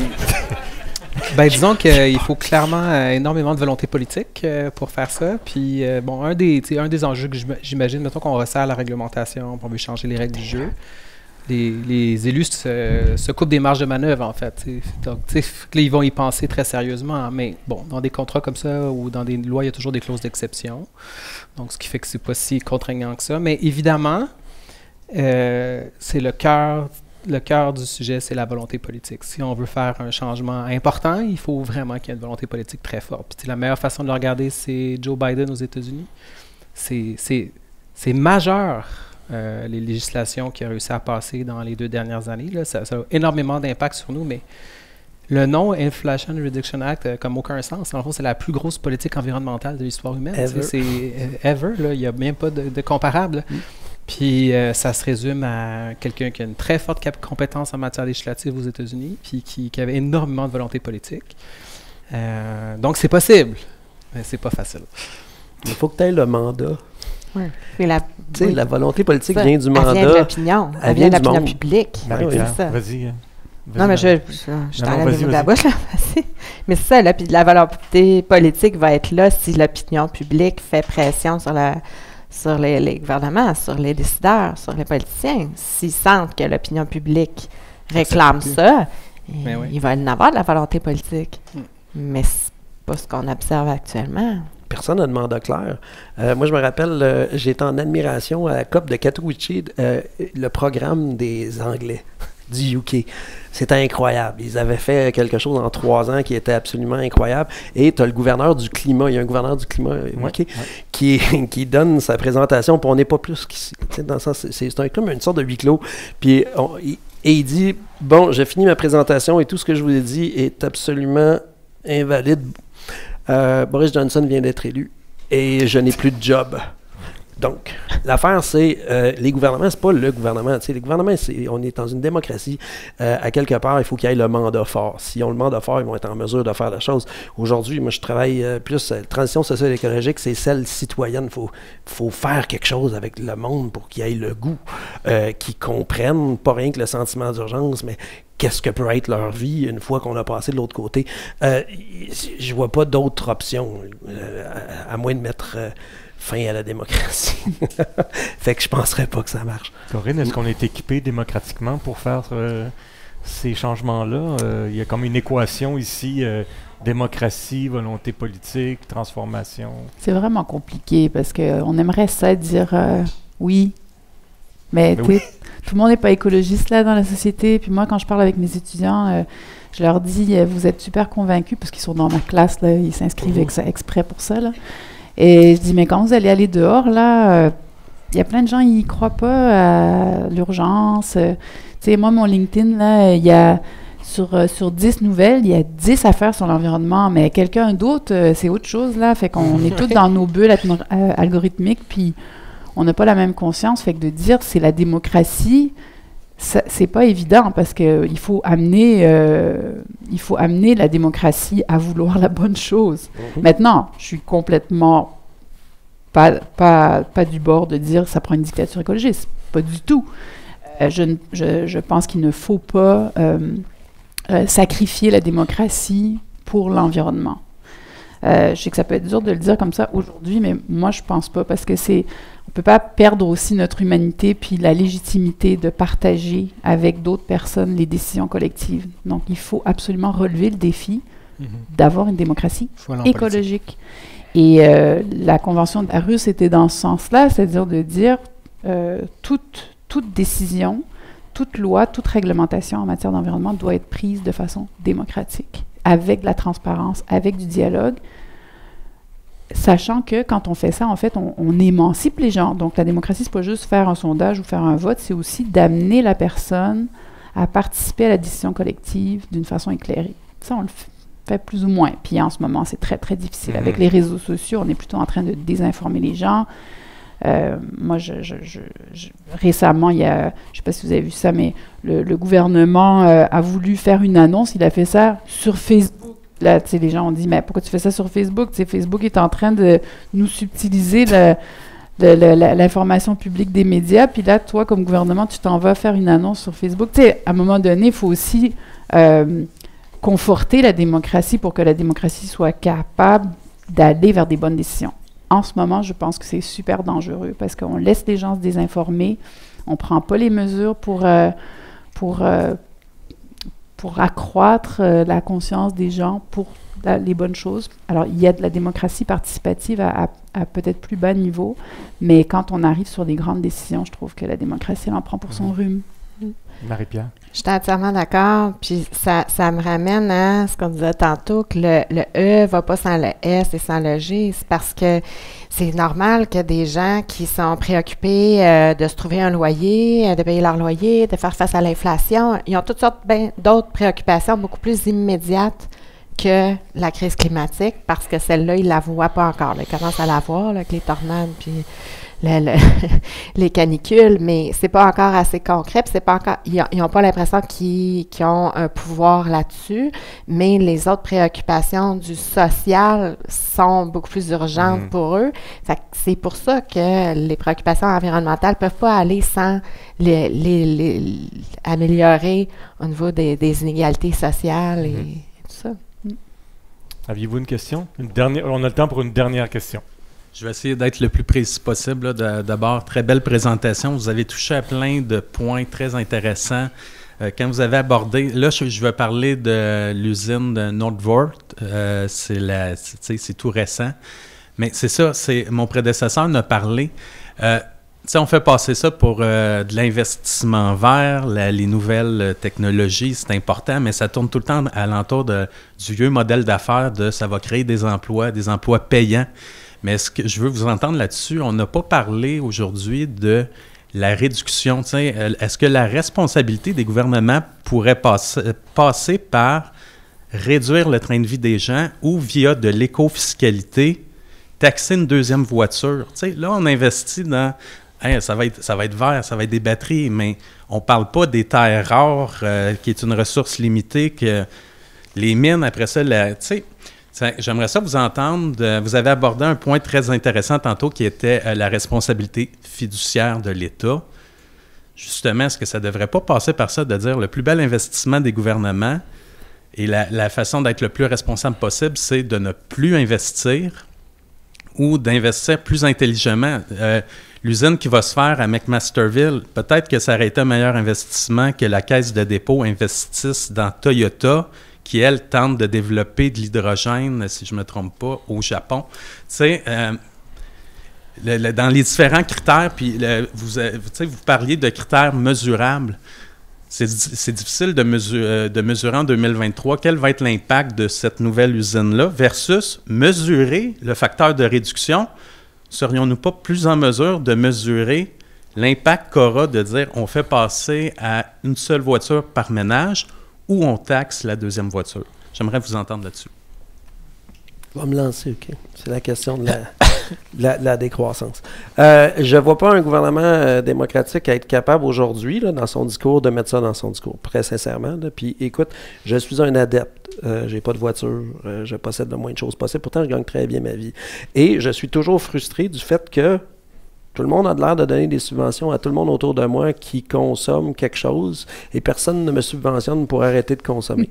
ben, disons qu'il faut clairement euh, énormément de volonté politique euh, pour faire ça. Puis, euh, bon, un des, un des enjeux que j'imagine, mettons qu'on resserre la réglementation, on veut changer les règles du jeu, les, les élus se, se coupent des marges de manœuvre, en fait. T'sais. Donc, tu sais, ils vont y penser très sérieusement. Mais, bon, dans des contrats comme ça ou dans des lois, il y a toujours des clauses d'exception. Donc, ce qui fait que c'est pas si contraignant que ça. Mais évidemment, euh, c'est le cœur... Le cœur du sujet, c'est la volonté politique. Si on veut faire un changement important, il faut vraiment qu'il y ait une volonté politique très forte. Puis la meilleure façon de le regarder, c'est Joe Biden aux États-Unis. C'est, c'est, c'est majeur, euh, les législations qu'il a réussi à passer dans les deux dernières années. Là. Ça, ça a énormément d'impact sur nous, mais le nom Inflation Reduction Act n'a comme aucun sens. En fait, c'est la plus grosse politique environnementale de l'histoire humaine. Ever. C'est, c'est ever, là. Il n'y a même pas de, de comparable. Mm. Puis euh, ça se résume à quelqu'un qui a une très forte cap- compétence en matière législative aux États-Unis, puis qui, qui avait énormément de volonté politique. Euh, donc c'est possible, mais c'est pas facile. Il faut que tu aies le mandat. Oui. La, tu sais, oui. la volonté politique ça, vient du mandat. Elle vient de l'opinion. Elle, elle vient de l'opinion publique. Ben, oui, c'est ça. Vas-y. Vas-y. Non, mais je, je, je, je t'enlève vas-y, le mot de vas-y. la bouche, là. Mais c'est ça, la, la volonté politique va être là si l'opinion publique fait pression sur la... sur les, les gouvernements, sur les décideurs, sur les politiciens. S'ils sentent que l'opinion publique réclame ça, il, oui. il va y en avoir de la volonté politique. Mm. Mais c'est pas ce qu'on observe actuellement. Personne n'a de mandat clair. Euh, moi, je me rappelle, euh, j'étais en admiration à la COP de Katowice, euh, le programme des Anglais du U K. C'était incroyable. Ils avaient fait quelque chose en trois ans qui était absolument incroyable. Et tu as le gouverneur du climat. Il y a un gouverneur du climat U K ouais, ouais. Qui, qui donne sa présentation, puis on n'est pas plus qu'ici. Dans le sens, c'est, c'est un, comme une sorte de huis clos. Puis on, il, et il dit, bon, j'ai fini ma présentation et tout ce que je vous ai dit est absolument invalide. Euh, Boris Johnson vient d'être élu et je n'ai plus de job. Donc, l'affaire, c'est euh, les gouvernements, c'est pas le gouvernement. Tu sais, les gouvernements, c'est, on est dans une démocratie. Euh, à quelque part, il faut qu'il y ait le mandat fort. S'ils ont le mandat fort, ils vont être en mesure de faire la chose. Aujourd'hui, moi, je travaille euh, plus, euh, transition sociale et écologique, c'est celle citoyenne. Il faut, faut faire quelque chose avec le monde pour qu'il y ait le goût, euh, qu'ils comprennent, pas rien que le sentiment d'urgence, mais qu'est-ce que peut être leur vie une fois qu'on a passé de l'autre côté. Euh, je vois pas d'autre option, euh, à, à moins de mettre... Euh, fin à la démocratie. Fait que je penserais pas que ça marche. Corinne, est-ce qu'on est équipé démocratiquement pour faire euh, ces changements-là? Euh, il y a comme une équation ici, euh, démocratie, volonté politique, transformation. C'est vraiment compliqué parce qu'on aimerait ça dire euh, oui, mais oui. Tout le monde n'est pas écologiste là dans la société. Puis moi, quand je parle avec mes étudiants, euh, je leur dis, euh, vous êtes super convaincus parce qu'ils sont dans ma classe, là, ils s'inscrivent Mmh. ex- exprès pour ça, là. Et je dis, mais quand vous allez aller dehors, là, il euh, y a plein de gens, ils ne croient pas à l'urgence. Euh, tu sais, moi, mon LinkedIn, là, il y a, sur, euh, sur dix nouvelles, il y a dix affaires sur l'environnement, mais quelqu'un d'autre, euh, c'est autre chose, là. Fait qu'on est tous dans nos bulles atno- euh, algorithmiques, puis on n'a pas la même conscience. Fait que de dire c'est la démocratie, ça, c'est pas évident, parce qu'il faut amener, euh, il faut amener la démocratie à vouloir la bonne chose. Mhm. Maintenant, je suis complètement pas, pas, pas du bord de dire ça prend une dictature écologiste. Pas du tout. Euh, je, ne- je, je pense qu'il ne faut pas euh, euh, sacrifier la démocratie pour l'environnement. Euh, je sais que ça peut être dur de le dire comme ça aujourd'hui, mais moi, je pense pas, parce que c'est... On ne peut pas perdre aussi notre humanité puis la légitimité de partager avec d'autres personnes les décisions collectives. Donc, il faut absolument relever le défi Mm-hmm. d'avoir une démocratie Faut aller en politique. écologique. Et euh, la Convention d'Aarhus était dans ce sens-là, c'est-à-dire de dire euh, toute, toute décision, toute loi, toute réglementation en matière d'environnement doit être prise de façon démocratique, avec de la transparence, avec du dialogue, sachant que quand on fait ça, en fait, on, on émancipe les gens. Donc, la démocratie, c'est pas juste faire un sondage ou faire un vote, c'est aussi d'amener la personne à participer à la décision collective d'une façon éclairée. Ça, on le fait. fait plus ou moins. Puis en ce moment, c'est très, très difficile. Mm-hmm. Avec les réseaux sociaux, on est plutôt en train de désinformer les gens. Euh, moi, je, je, je, je, récemment, il y a, je ne sais pas si vous avez vu ça, mais le, le gouvernement euh, a voulu faire une annonce. Il a fait ça sur Facebook. Là, tu sais, les gens ont dit, mais pourquoi tu fais ça sur Facebook? Tu sais, Facebook est en train de nous subtiliser le, le, le, la, l'information publique des médias. Puis là, toi, comme gouvernement, tu t'en vas faire une annonce sur Facebook. Tu sais, à un moment donné, il faut aussi euh, conforter la démocratie pour que la démocratie soit capable d'aller vers des bonnes décisions. En ce moment, je pense que c'est super dangereux parce qu'on laisse les gens se désinformer, on ne prend pas les mesures pour, euh, pour, euh, pour accroître euh, la conscience des gens pour la, les bonnes choses. Alors, il y a de la démocratie participative à, à, à peut-être plus bas niveau, mais quand on arrive sur des grandes décisions, je trouve que la démocratie, elle en prend pour son rhume. Marie-Pierre? Je suis entièrement d'accord. Puis ça, ça me ramène à ce qu'on disait tantôt, que le, le E ne va pas sans le S et sans le G. C'est parce que c'est normal que des gens qui sont préoccupés euh, de se trouver un loyer, euh, de payer leur loyer, de faire face à l'inflation, ils ont toutes sortes ben, d'autres préoccupations beaucoup plus immédiates que la crise climatique, parce que celle-là, ils ne la voient pas encore. Là. Ils commencent à la voir, là, avec les tornades, puis le, le les canicules, mais c'est pas encore assez concret, puis c'est pas encore, ils n'ont pas l'impression qu'ils, qu'ils ont un pouvoir là-dessus, mais les autres préoccupations du social sont beaucoup plus urgentes mmh. pour eux. Fait que c'est pour ça que les préoccupations environnementales peuvent pas aller sans les, les, les améliorer au niveau des, des inégalités sociales mmh. et, et tout ça. Mmh. Aviez-vous une question? Une dernière, on a le temps pour une dernière question. Je vais essayer d'être le plus précis possible. Là. De, d'abord, très belle présentation. Vous avez touché à plein de points très intéressants. Euh, quand vous avez abordé... Là, je, je vais parler de l'usine de Nordvoort. Euh, c'est, la, c'est, c'est tout récent. Mais c'est ça, c'est, mon prédécesseur en a parlé. Euh, on fait passer ça pour euh, de l'investissement vert, la, les nouvelles technologies, c'est important, mais ça tourne tout le temps alentour de, du vieux modèle d'affaires de ça va créer des emplois, des emplois payants. Mais est-ce que je veux vous entendre là-dessus? On n'a pas parlé aujourd'hui de la réduction. Est-ce que la responsabilité des gouvernements pourrait passer, passer par réduire le train de vie des gens ou via de l'éco-fiscalité, taxer une deuxième voiture? T'sais, là, on investit dans... Hey, ça va être, ça va être vert, ça va être des batteries, mais on ne parle pas des terres rares, euh, qui est une ressource limitée, que les mines, après ça, la, t'sais, j'aimerais ça vous entendre. Euh, vous avez abordé un point très intéressant tantôt qui était euh, la responsabilité fiduciaire de l'État. Justement, est-ce que ça ne devrait pas passer par ça de dire le plus bel investissement des gouvernements et la, la façon d'être le plus responsable possible, c'est de ne plus investir ou d'investir plus intelligemment. Euh, l'usine qui va se faire à McMasterville, peut-être que ça aurait été un meilleur investissement que la Caisse de dépôt investisse dans Toyota, qui, elle, tente de développer de l'hydrogène, si je ne me trompe pas, au Japon. Tu sais, euh, le, le, dans les différents critères, puis le, vous, euh, vous, vous parliez de critères mesurables. C'est, c'est difficile de, mesure, de mesurer en deux mille vingt-trois quel va être l'impact de cette nouvelle usine-là versus mesurer le facteur de réduction. Serions-nous pas plus en mesure de mesurer l'impact qu'aura de dire on fait passer à une seule voiture par ménage ou on taxe la deuxième voiture? J'aimerais vous entendre là-dessus. Je vais me lancer, OK. C'est la question de la, de la, de la décroissance. Euh, je ne vois pas un gouvernement euh, démocratique être capable aujourd'hui, là, dans son discours, de mettre ça dans son discours, très sincèrement. Là. Puis écoute, je suis un adepte. Euh, j'ai pas de voiture. Euh, je possède le moins de choses possible. Pourtant, je gagne très bien ma vie. Et je suis toujours frustré du fait que tout le monde a l'air de donner des subventions à tout le monde autour de moi qui consomme quelque chose et personne ne me subventionne pour arrêter de consommer.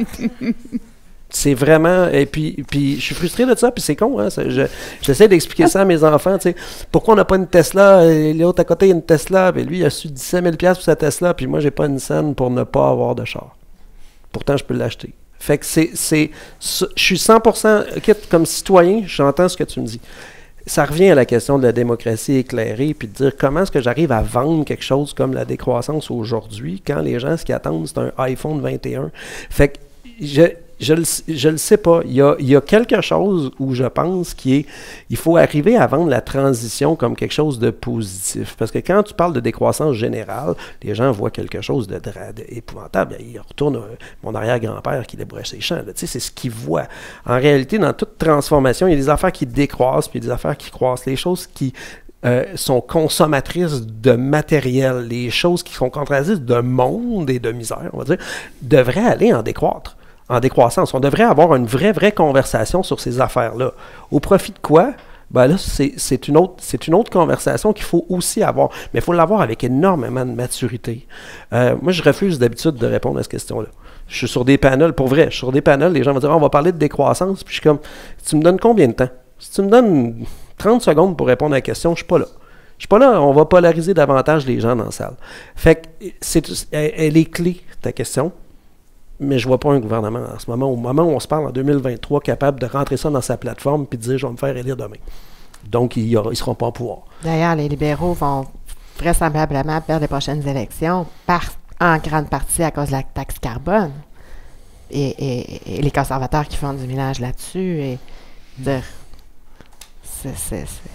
C'est vraiment... Et puis, puis je suis frustré de ça, puis c'est con, hein? Je, j'essaie d'expliquer ça à mes enfants, tu sais. Pourquoi on n'a pas une Tesla, et l'autre à côté, il y a une Tesla, puis lui, il a su dix-sept mille dollars pour sa Tesla, puis moi, j'ai pas une scène pour ne pas avoir de char. Pourtant, je peux l'acheter. Fait que c'est... c'est je suis cent pour cent... Comme citoyen, j'entends ce que tu me dis. Ça revient à la question de la démocratie éclairée, puis de dire comment est-ce que j'arrive à vendre quelque chose comme la décroissance aujourd'hui, quand les gens, ce qu'ils attendent, c'est un iPhone vingt et un. Fait que je... je le, je le sais pas. Il y a, il y a quelque chose où je pense qu'il est, il faut arriver à vendre la transition comme quelque chose de positif. Parce que quand tu parles de décroissance générale, les gens voient quelque chose de, dra- de épouvantable. Ils retournent euh, mon arrière-grand-père qui débrouille ses champs. Là. Tu sais, c'est ce qu'ils voient. En réalité, dans toute transformation, il y a des affaires qui décroissent, puis il y a des affaires qui croissent. Les choses qui euh, sont consommatrices de matériel, les choses qui sont consommatrices de monde et de misère, on va dire, devraient aller en décroître. En décroissance. On devrait avoir une vraie, vraie conversation sur ces affaires-là. Au profit de quoi? Ben là, c'est, c'est, une autre, c'est une autre conversation qu'il faut aussi avoir. Mais il faut l'avoir avec énormément de maturité. Euh, moi, je refuse d'habitude de répondre à cette question-là. Je suis sur des panels, pour vrai, je suis sur des panels, les gens vont dire, ah, on va parler de décroissance, puis je suis comme, tu me donnes combien de temps? Si tu me donnes trente secondes pour répondre à la question, je suis pas là. Je suis pas là, on va polariser davantage les gens dans la salle. Fait que, c'est, elle, elle est clé, ta question. Mais je ne vois pas un gouvernement en ce moment, au moment où on se parle en deux mille vingt-trois, capable de rentrer ça dans sa plateforme et de dire « je vais me faire élire demain ». Donc, ils ne seront pas au pouvoir. D'ailleurs, les libéraux vont vraisemblablement perdre les prochaines élections par, en grande partie à cause de la taxe carbone. Et, et, et les conservateurs qui font du ménage là-dessus. Et dire, c'est, c'est, c'est...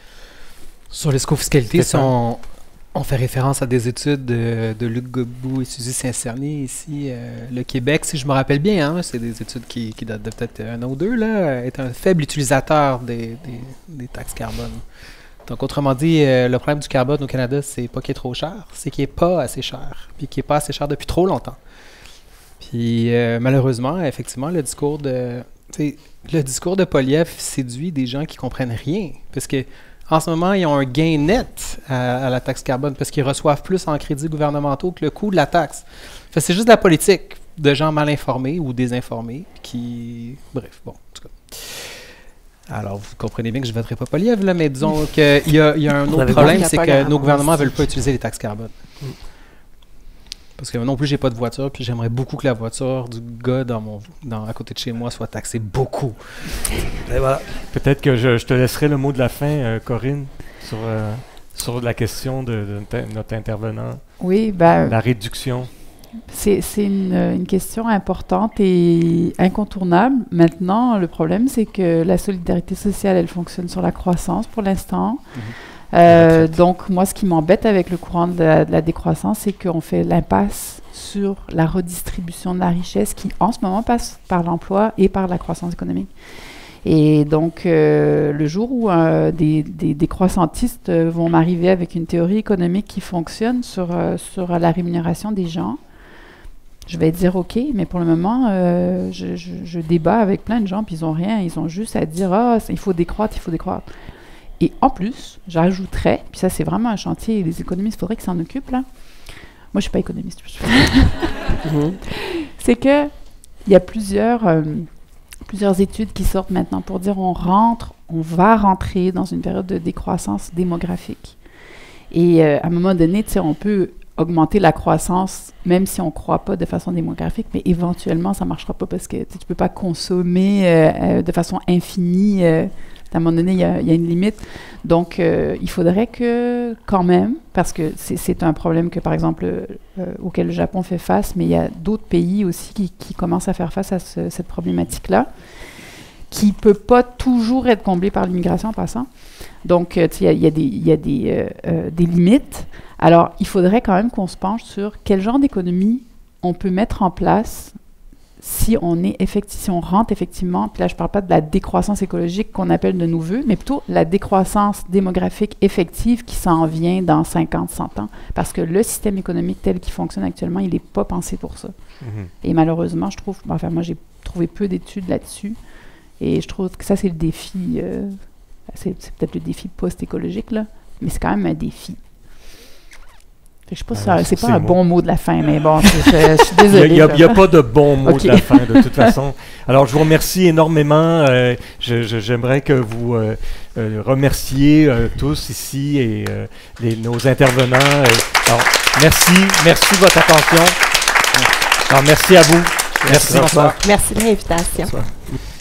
Sur les fiscalité, si on, on fait référence à des études de, de Luc Godbout et Suzy Saint-Cerny ici, euh, le Québec, si je me rappelle bien, hein, c'est des études qui, qui datent de peut-être un an ou deux, là, est un faible utilisateur des, des, des taxes carbone. Donc, autrement dit, euh, le problème du carbone au Canada, c'est pas qu'il est trop cher, c'est qu'il n'est pas assez cher, puis qu'il n'est pas assez cher depuis trop longtemps. Puis, euh, malheureusement, effectivement, le discours de le discours de Poilievre séduit des gens qui comprennent rien, parce que en ce moment, ils ont un gain net à, à la taxe carbone parce qu'ils reçoivent plus en crédits gouvernementaux que le coût de la taxe. Fait, c'est juste de la politique de gens mal informés ou désinformés qui... Bref, bon, en tout cas. Alors, vous comprenez bien que je ne voterai pas Poilievre, là, mais disons qu'il y a, y a un autre problème, c'est que nos gouvernements ne veulent pas utiliser les taxes carbone. Mm. Parce que non plus, j'ai pas de voiture, puis j'aimerais beaucoup que la voiture du gars dans mon, dans, à côté de chez moi soit taxée beaucoup. Et voilà. Peut-être que je, je te laisserai le mot de la fin, euh, Corinne, sur, euh, sur la question de, de notre intervenant. Oui, ben... La réduction. C'est, c'est une, une question importante et incontournable. Maintenant, le problème, c'est que la solidarité sociale, elle fonctionne sur la croissance pour l'instant. Mm-hmm. Euh, donc, moi, ce qui m'embête avec le courant de la, de la décroissance, c'est qu'on fait l'impasse sur la redistribution de la richesse qui, en ce moment, passe par l'emploi et par la croissance économique. Et donc, euh, le jour où euh, des, des, des croissantistes euh, vont m'arriver avec une théorie économique qui fonctionne sur, euh, sur la rémunération des gens, je vais dire OK, mais pour le moment, euh, je, je, je débat avec plein de gens, puis ils n'ont rien. Ils ont juste à dire « Ah, il faut décroître, il faut décroître ». Et en plus, j'ajouterais, puis ça c'est vraiment un chantier, les économistes, il faudrait qu'ils s'en occupent là. Moi je ne suis pas économiste. mm-hmm. C'est qu'il y a plusieurs, euh, plusieurs études qui sortent maintenant pour dire on rentre, on va rentrer dans une période de décroissance démographique. Et euh, à un moment donné, on peut augmenter la croissance, même si on ne croit pas de façon démographique, mais éventuellement ça ne marchera pas parce que tu ne peux pas consommer euh, euh, de façon infinie. Euh, À un moment donné, il y, y a une limite. Donc, euh, il faudrait que, quand même, parce que c'est, c'est un problème que, par exemple, euh, auquel le Japon fait face, mais il y a d'autres pays aussi qui, qui commencent à faire face à ce, cette problématique-là, qui ne peut pas toujours être comblée par l'immigration en passant. Donc, euh, il y a, y a, des, y a des, euh, euh, des limites. Alors, il faudrait quand même qu'on se penche sur quel genre d'économie on peut mettre en place si on, est effecti- si on rentre effectivement, puis là je ne parle pas de la décroissance écologique qu'on appelle de nos voeux, mais plutôt la décroissance démographique effective qui s'en vient dans cinquante, cent ans. Parce que le système économique tel qu'il fonctionne actuellement, il n'est pas pensé pour ça. Mm-hmm. Et malheureusement, je trouve, enfin moi j'ai trouvé peu d'études là-dessus, et je trouve que ça c'est le défi, euh, c'est, c'est peut-être le défi post-écologique, là, mais c'est quand même un défi. Je sais pas si Alors, c'est c'est pas un mots. bon mot de la fin, mais bon, je, je suis désolée. Il n'y a, a, a pas de bon mot okay. de la fin, de toute façon. Alors, je vous remercie énormément. Euh, je, je, j'aimerais que vous euh, euh, remerciez euh, tous ici et euh, les, nos intervenants. Alors, merci, merci de votre attention. Alors, merci à vous. Merci, merci, bonsoir. Merci de l'invitation. Bonsoir.